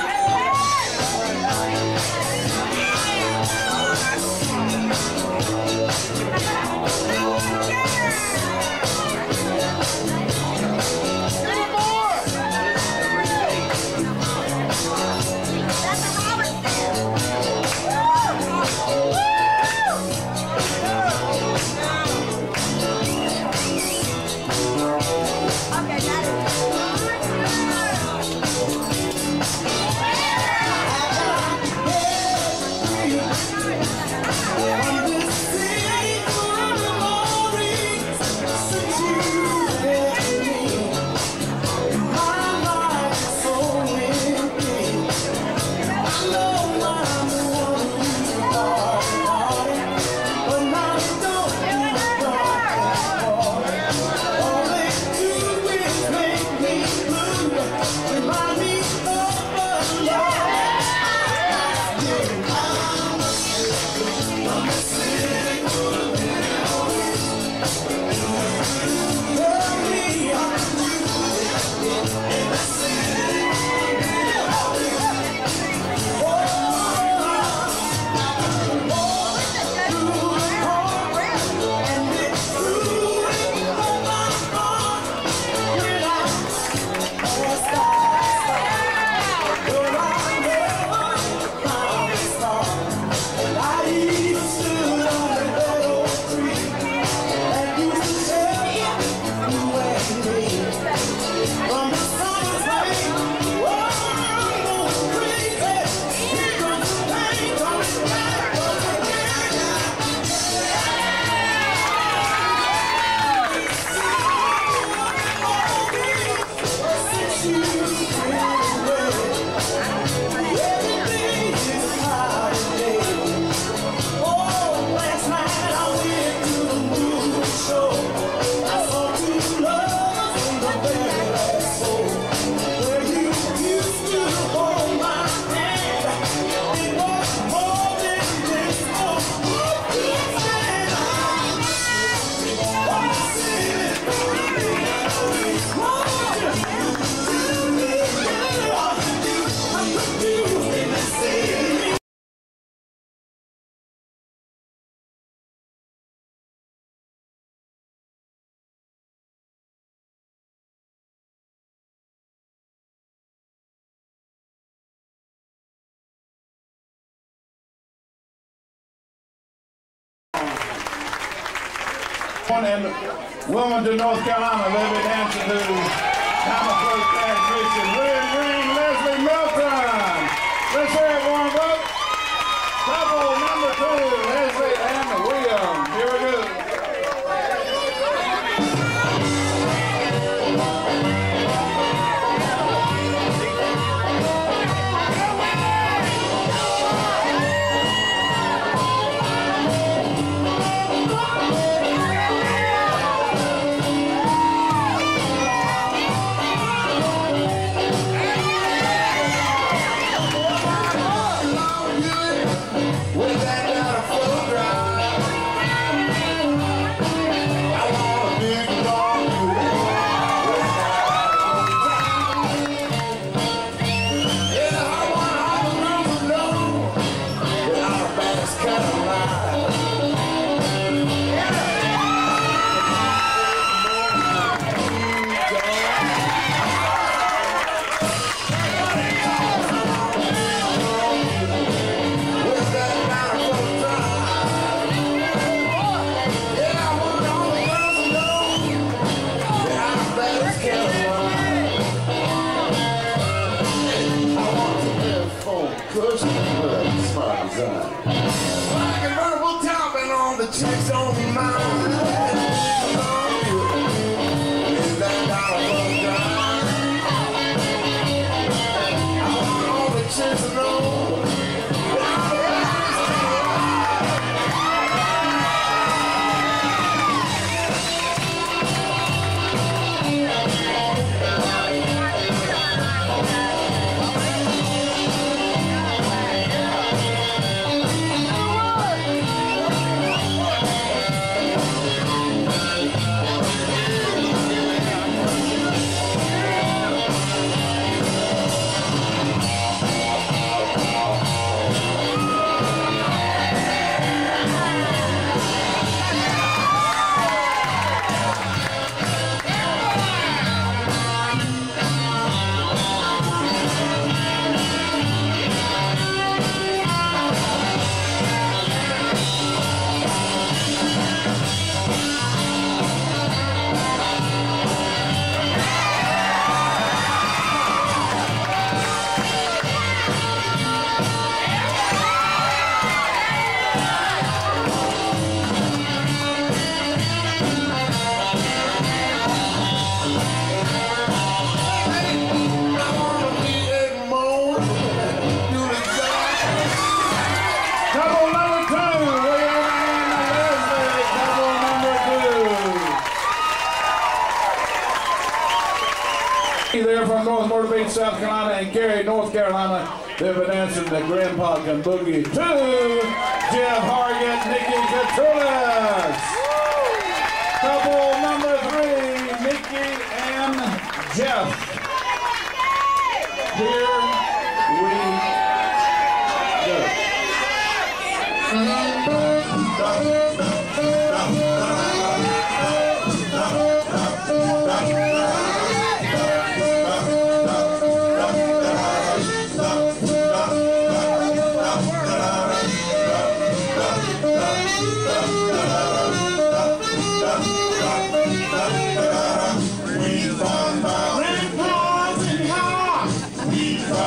In Wilmington, North Carolina, they'll be dancing to Camouflage Transmission. Ring, Leslie Milton. Let's hear it, Warren Book. Couple number 2, Leslie and William. Here we go. checks on your mind. With that dollar for the dime. I want all the chicks to know. There from North Myrtle Beach, South Carolina, and Cary, North Carolina. They've been dancing the Grandpa Can Boogie to Jeff Hargett, Nikki Katrulis. Couple number 3, Nikki and Jeff. Here we We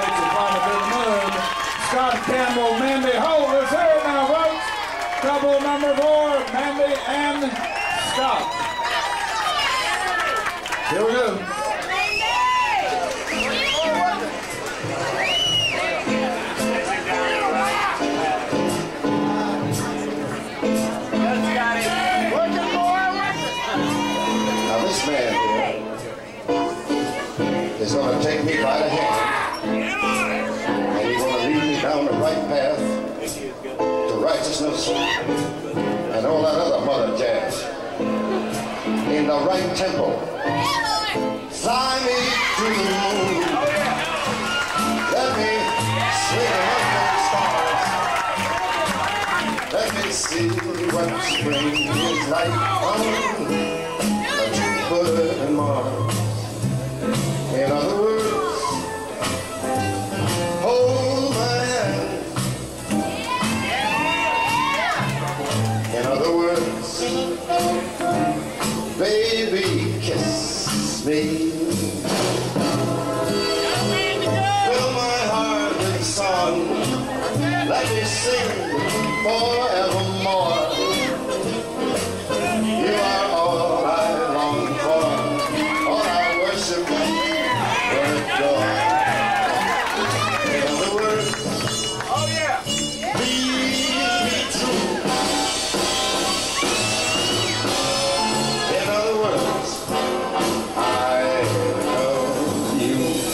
States and Vomit to the Moon. Scott Campbell, Mandy Holt. Let's hear it now, folks. Couple number 4, Mandy and Scott. Here we go. Now this man here is going to take me by the hand and he's going to lead me down the right path to righteousness and all that other mother jazz in the right tempo. Fly me to the moon. Let me swing among the stars. Let me see what spring is like on Jupiter and Mars. In other words, hold my hand. In other words, baby, kiss me. Fill my heart with song. Let me sing forevermore. You are all I long for, all I worship and adore. In other words, oh yeah, please be true. In other words, I love you.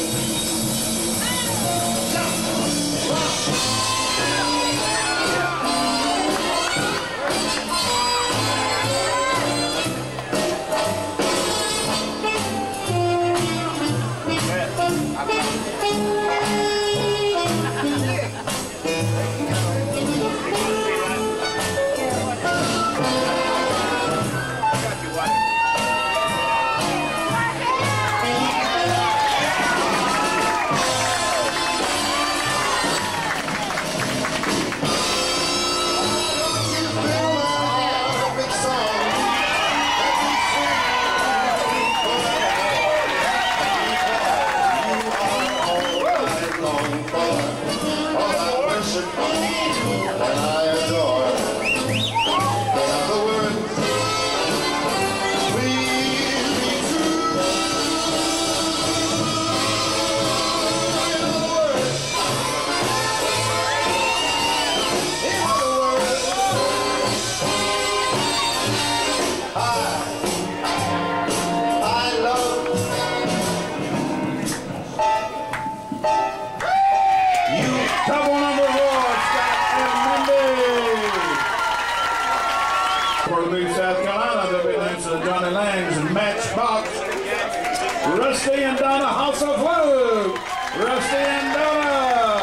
Couple number 4, Scott and Mandy. For Louis, South Carolina, they'll be dancing to Johnny Lang's Matchbox. Rusty and Donna, House of Blue. Rusty and Donna.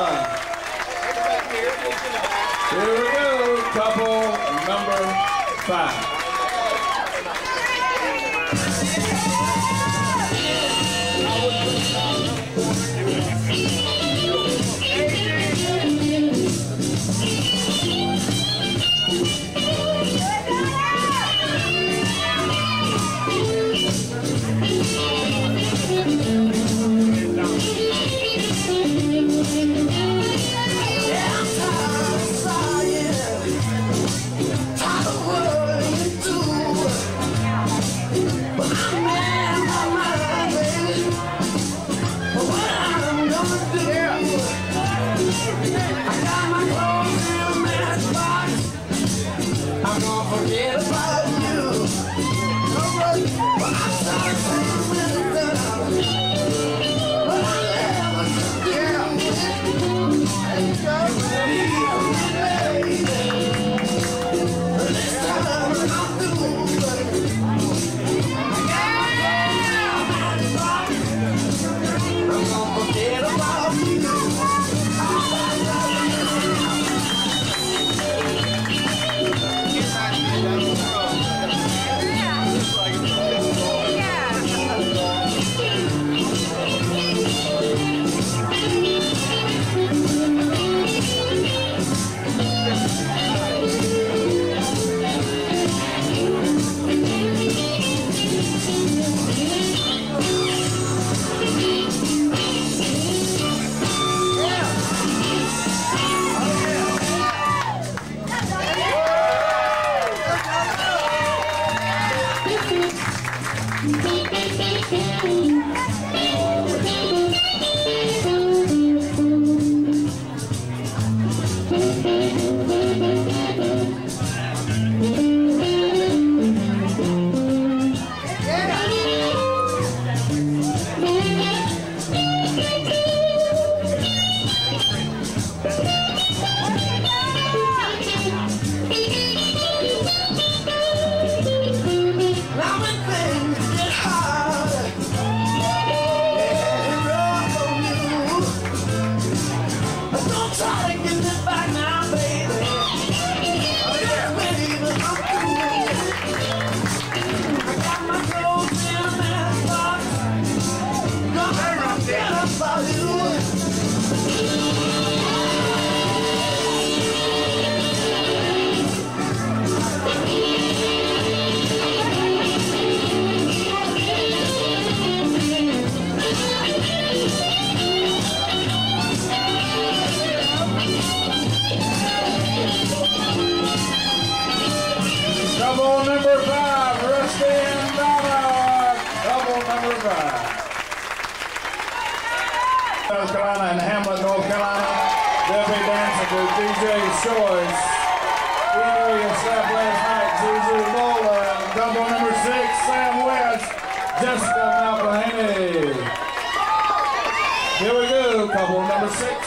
Here we go, couple number 5. Yeah, I'm tired of North Carolina, and Hamlet, North Carolina. They'll be dancing to DJ's Choice. We know you slept last night, Zuzu Lola, and couple number 6, Sam West, Jessica McElhaney. Here we go, couple number 6.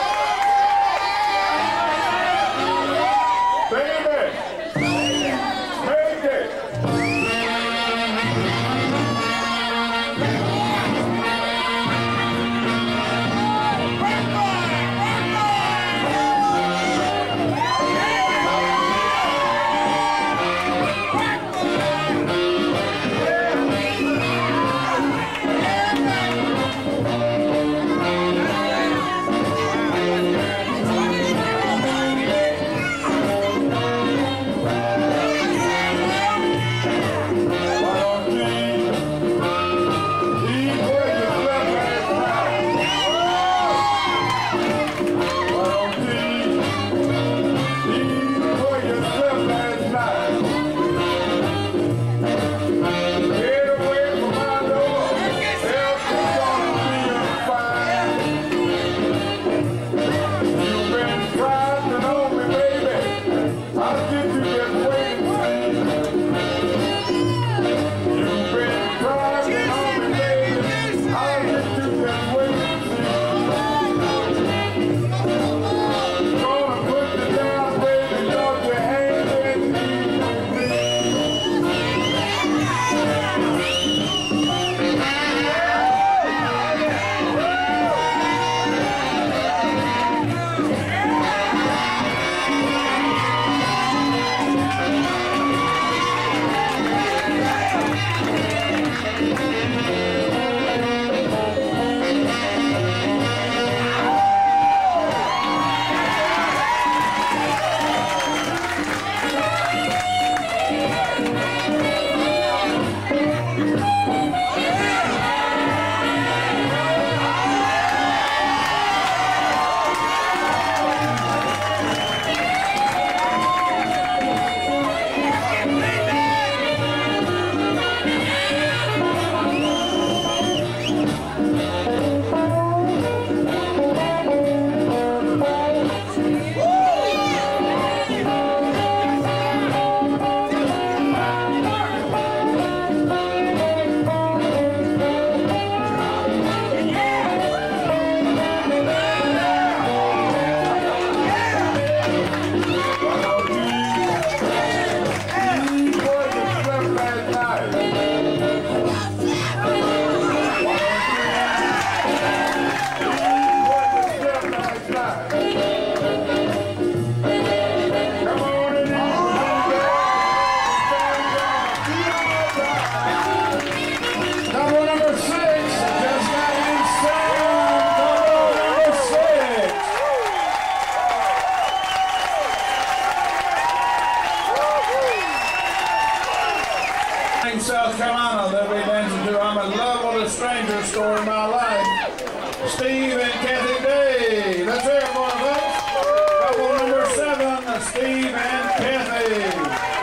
South Carolina, they'll be dancing to I'm in Love with a Stranger, Story of My Life. Steve and Kathy Day. Let's hear it for them, folks. Couple number 7, Steve and Kathy.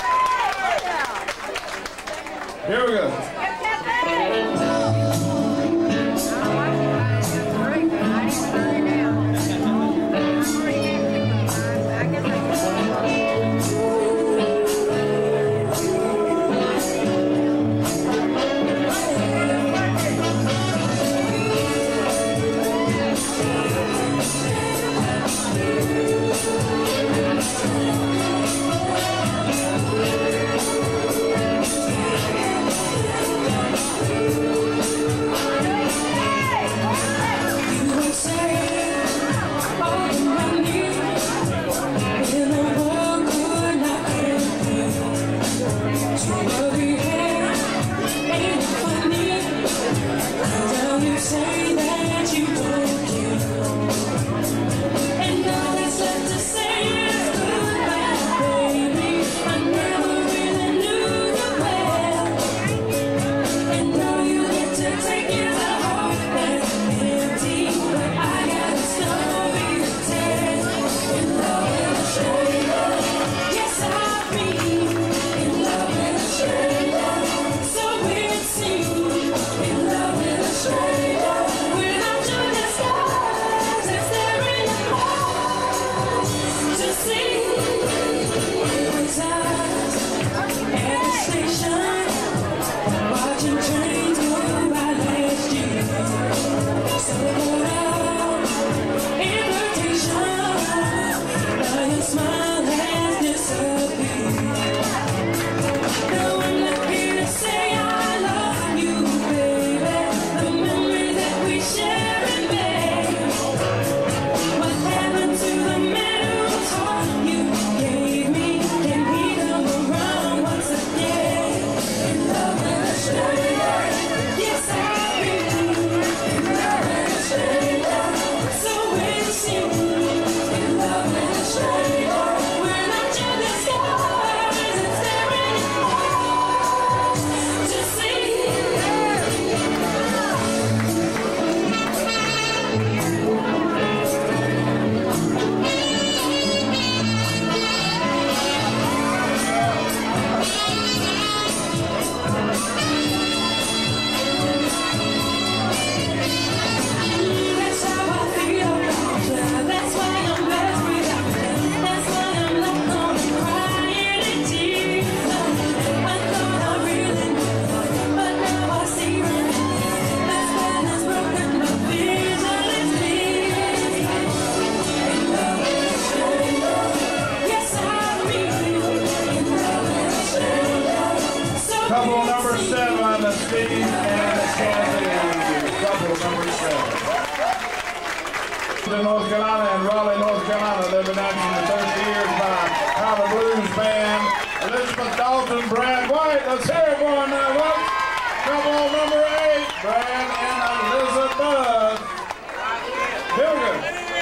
Here we go. Washington, North Carolina, and Raleigh, North Carolina. They've been acting for 30 years by Howler Blues Band. Elizabeth Dalton, Brad White. Let's hear it, boy, now. Look. Couple number 8, Brad and Elizabeth. Here we go.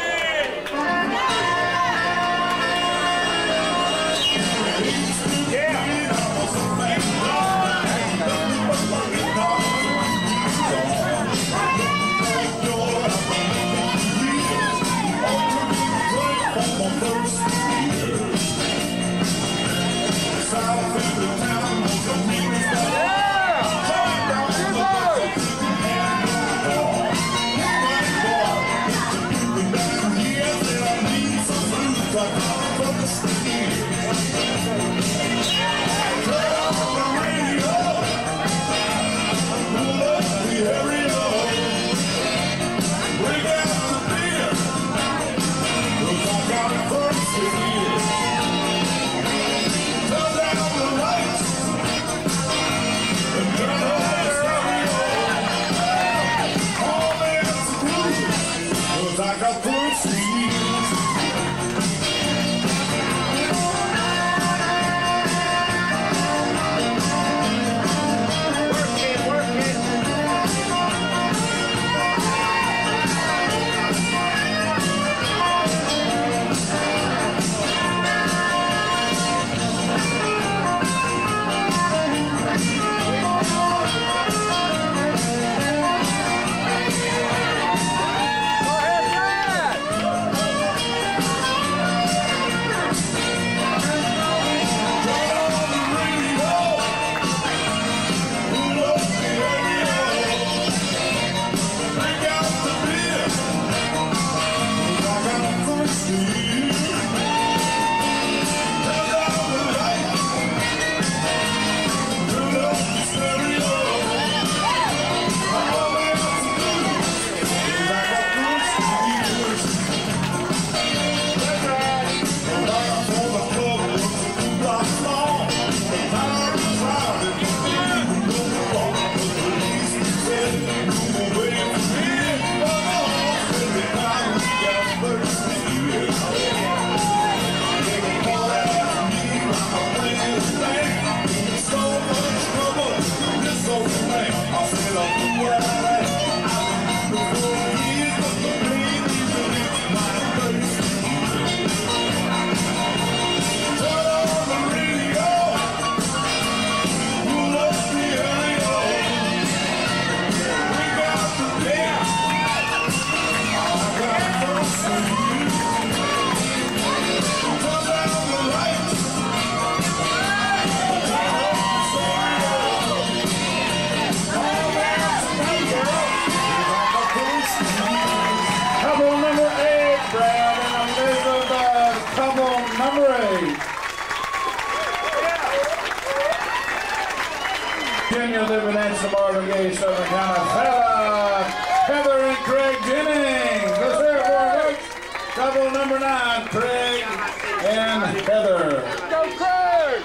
Virginia, living in St. Martin, Gay, Southern Carolina. Heather and Craig Jennings. Let's hear it for them. Couple number 9, Craig and Heather. Go, Craig!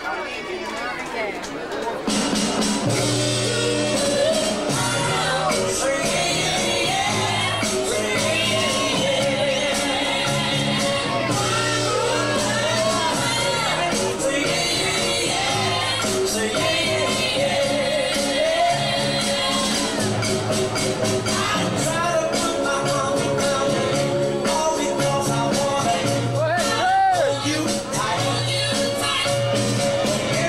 Yeah.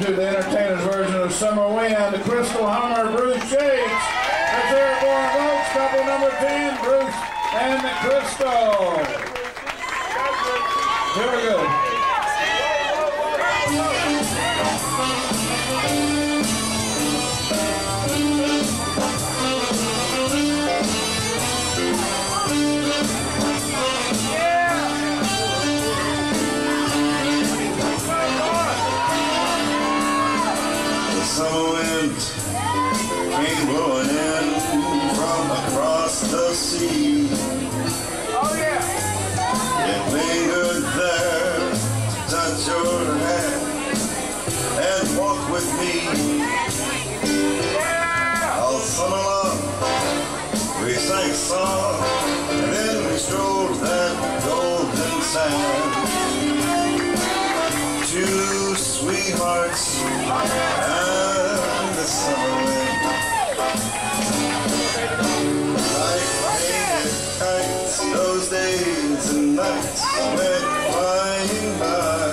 to the entertainer's version of Summer Wind, the Crystal Hummer, Bruce Shakes. Let's hear it for folks. Couple number 10, Bruce and the Crystal. Here we go. Summer wind came blowing in from across the sea. Oh yeah! It lingered there to touch your hand and walk with me. Yeah! All summer long we sang a song and then we strolled that golden sand. Two sweethearts and the summer wind, like painted kites, those days and nights went flying by.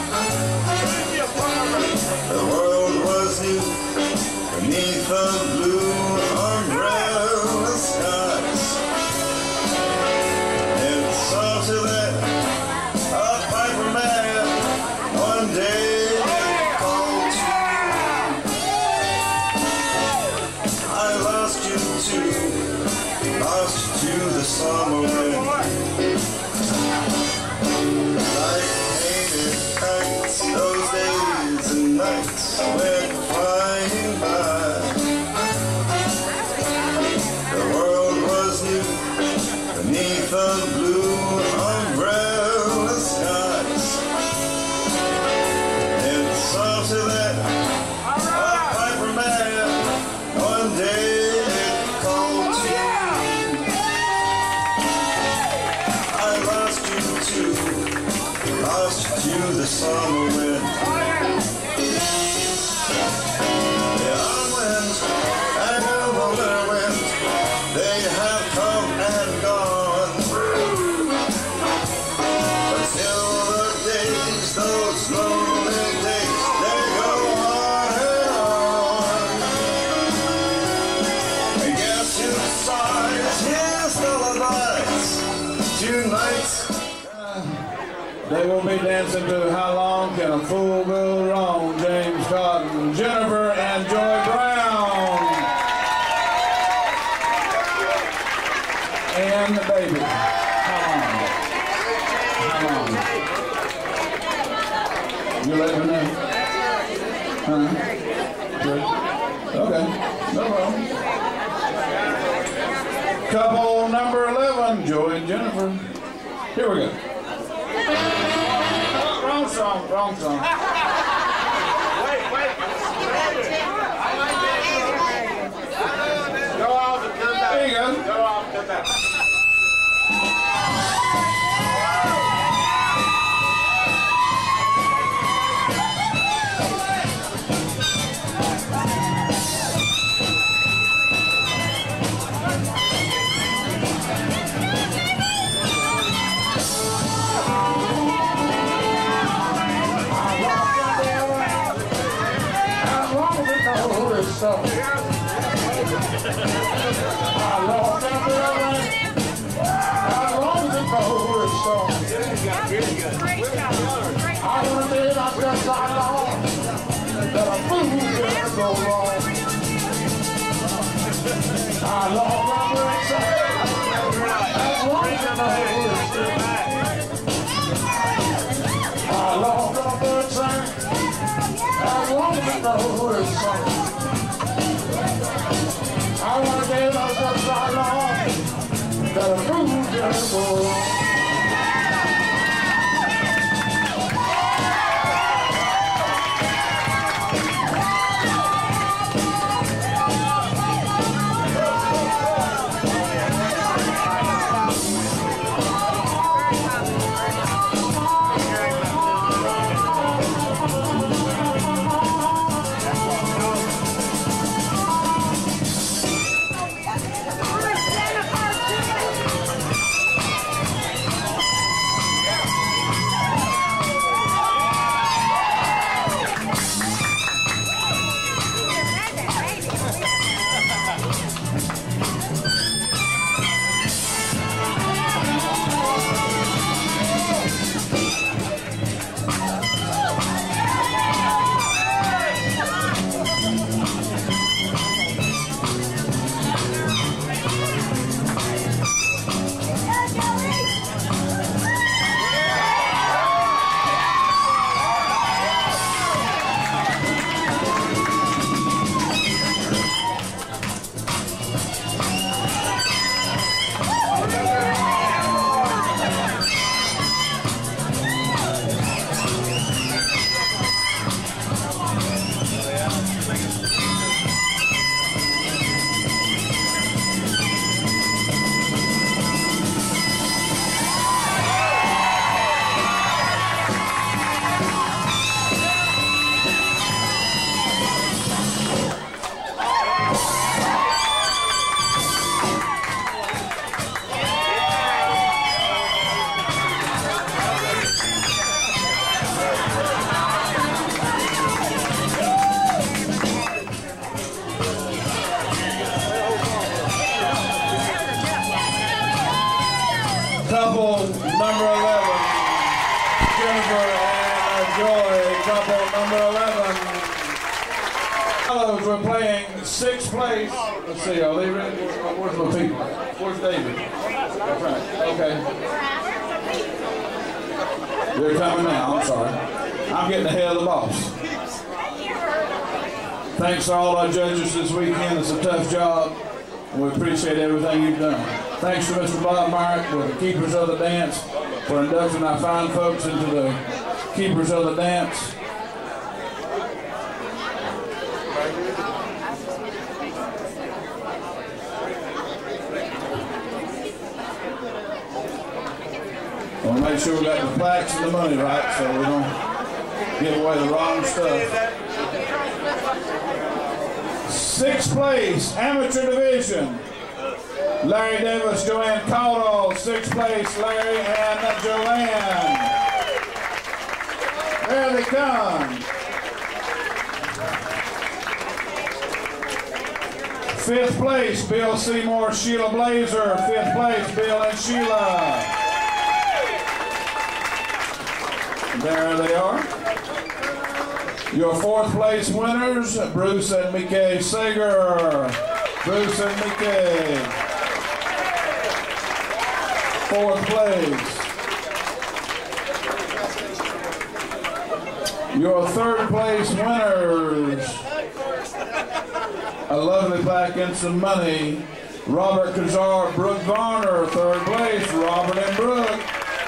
The world was new beneath the blue umbrella skies. And saw to that a piper man one day called you. I lost you to the summer wind. Like painted kites, those days and nights went flying by. The world was new beneath the blue umbrella skies. And saw to that a piper man one day called you. I lost you to the summer wind. The autumn wind and the winter wind, they have come and gone. But still the days, those lonely days, they go on and on. And guess who sighs his lullabies tonight? They will be dancing to How Long Can a Fool Go Wrong? James Cotton, Jennifer, and Joy Brown. And the baby. How long? You let her know? Huh? Good. Okay. No problem. Couple number 11, Joy and Jennifer. Here we go. Wrong song, wrong song. Wait. Go off and come back. There you go. Go off and come back. I want to get us just so long that a fool just go. we're playing 6th place. Let's see, are they ready? Where's my people? Where's David? That's right. Okay. They're coming now. I'm sorry. I'm getting ahead of the boss. Thanks to all our judges this weekend. It's a tough job. We appreciate everything you've done. Thanks to Mr. Bob Myrick with the Keepers of the Dance for inducting our fine folks into the Keepers of the Dance. We'll make sure we got the plaques and the money right so we don't give away the wrong stuff. 6th place, Amateur Division. Larry Davis, Joanne Caldwell. 6th place, Larry and Joanne. There they come. 5th place, Bill Seymour, Sheila Blazer. 5th place, Bill and Sheila. There they are. Your 4th place winners, Bruce and Mickey Sager. Bruce and Mickey. 4th place. Your 3rd place winners, a lovely plaque and some money. Robert Kazar, Brooke Garner. 3rd place, Robert and Brooke.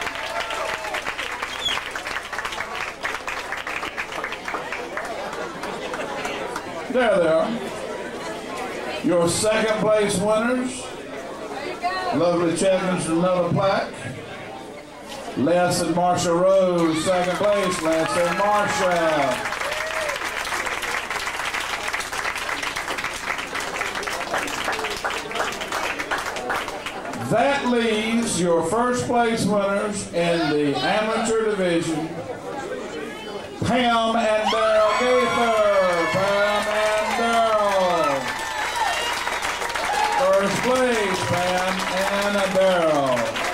There they are. Your 2nd place winners, lovely champions, another plaque. Les and Marsha Rose, 2nd place, Les and Marsha. That leaves your 1st place winners in the amateur division, Pam and Daryl Gaither. Pam and Daryl. 1st place, Pam and Daryl.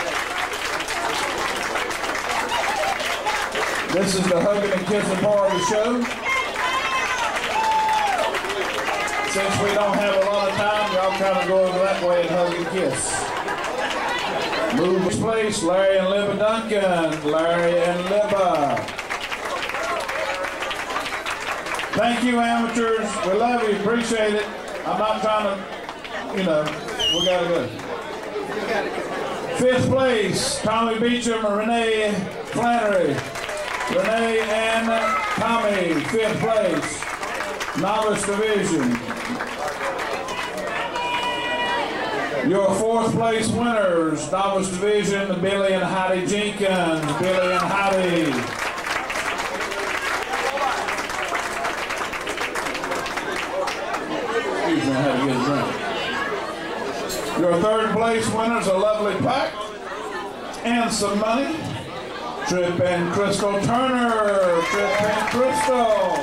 This is the hugging and kissing part of the show. Since we don't have a lot of time, y'all kind of go over that way and hug and kiss. Move this place, Larry and Libba Duncan. Larry and Libba. Thank you, amateurs. We love you, appreciate it. I'm not trying to, we gotta go. 5th place, Tommy Beecham and Renee Flannery. Renee and Tommy, 5th place, novice division. Your 4th place winners, novice division, Billy and Heidi Jenkins. Billy and Heidi. Excuse me, I had to get a drink. Your 3rd place winners, a lovely plaque and some money. Trip and Crystal Turner. Trip and Crystal.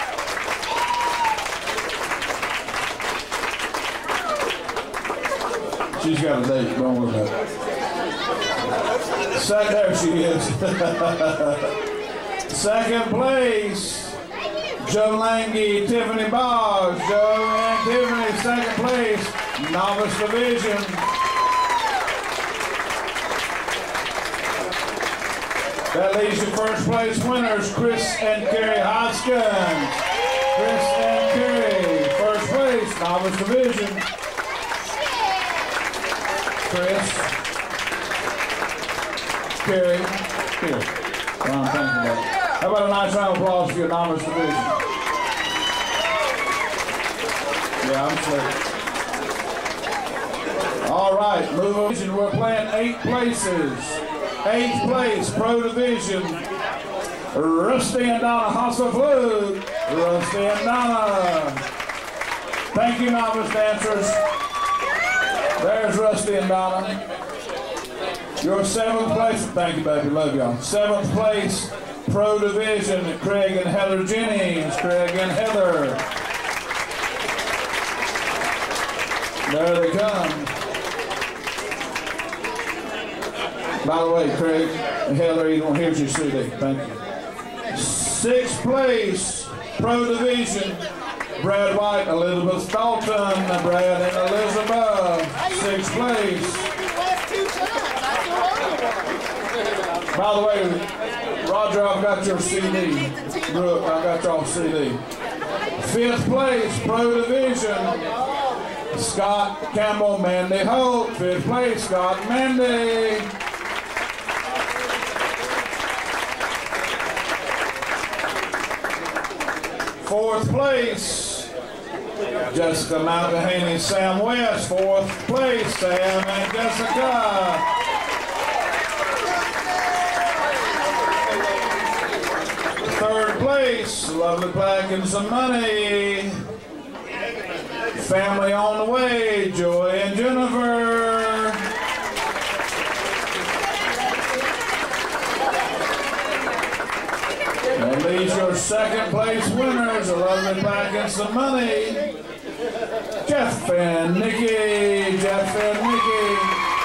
She's got a date, don't worry about it. There she is. 2nd place, Joe Lange, Tiffany Boggs. Joe and Tiffany, 2nd place, novice division. That leaves your 1st place winners, Chris and Carrie Hoskins. Chris and Carrie, 1st place, novice division. Chris, Carrie, here. What I'm thinking about. How about a nice round of applause for your novice division? Yeah, I'm sure. All right, move on. We're playing 8 places. 8th place, Pro Division, Rusty and Donna Hasselflug. Rusty and Donna. Thank you, novice dancers. There's Rusty and Donna. Your 7th place, thank you, baby, love y'all. 7th place, Pro Division, Craig and Heather Jennings. Craig and Heather. There they come. By the way, Craig and Heather, here's your CD. Thank you. 6th place, Pro Division, Brad White, Elizabeth Dalton, Brad and Elizabeth, 6th place. By the way, Roger, I've got your CD. Brooke, I got y'all CD. 5th place, Pro Division, Scott Campbell, Mandy Holt. 5th place, Scott and Mandy. 4th place, Jessica McElhaney, Sam West. 4th place, Sam and Jessica. 3rd place, Lovely Plaque and some money. Family on the way, Joy and Jennifer. And these your 2nd place winners, a Lovely Plaque and some money. Jeff and Nikki, Jeff and Nikki.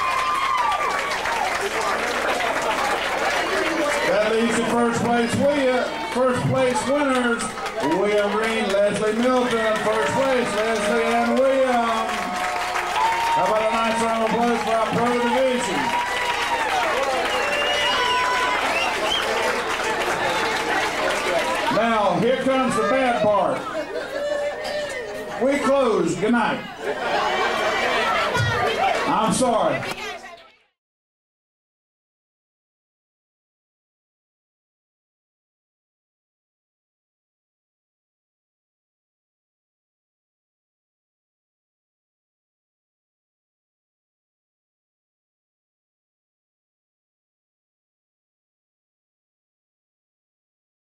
That leaves the 1st place winners, William Green, Leslie Milton. 1st place, Leslie and William. How about a nice round of applause for our Pro Division? Now, here comes the bad part. We close. Good night. I'm sorry.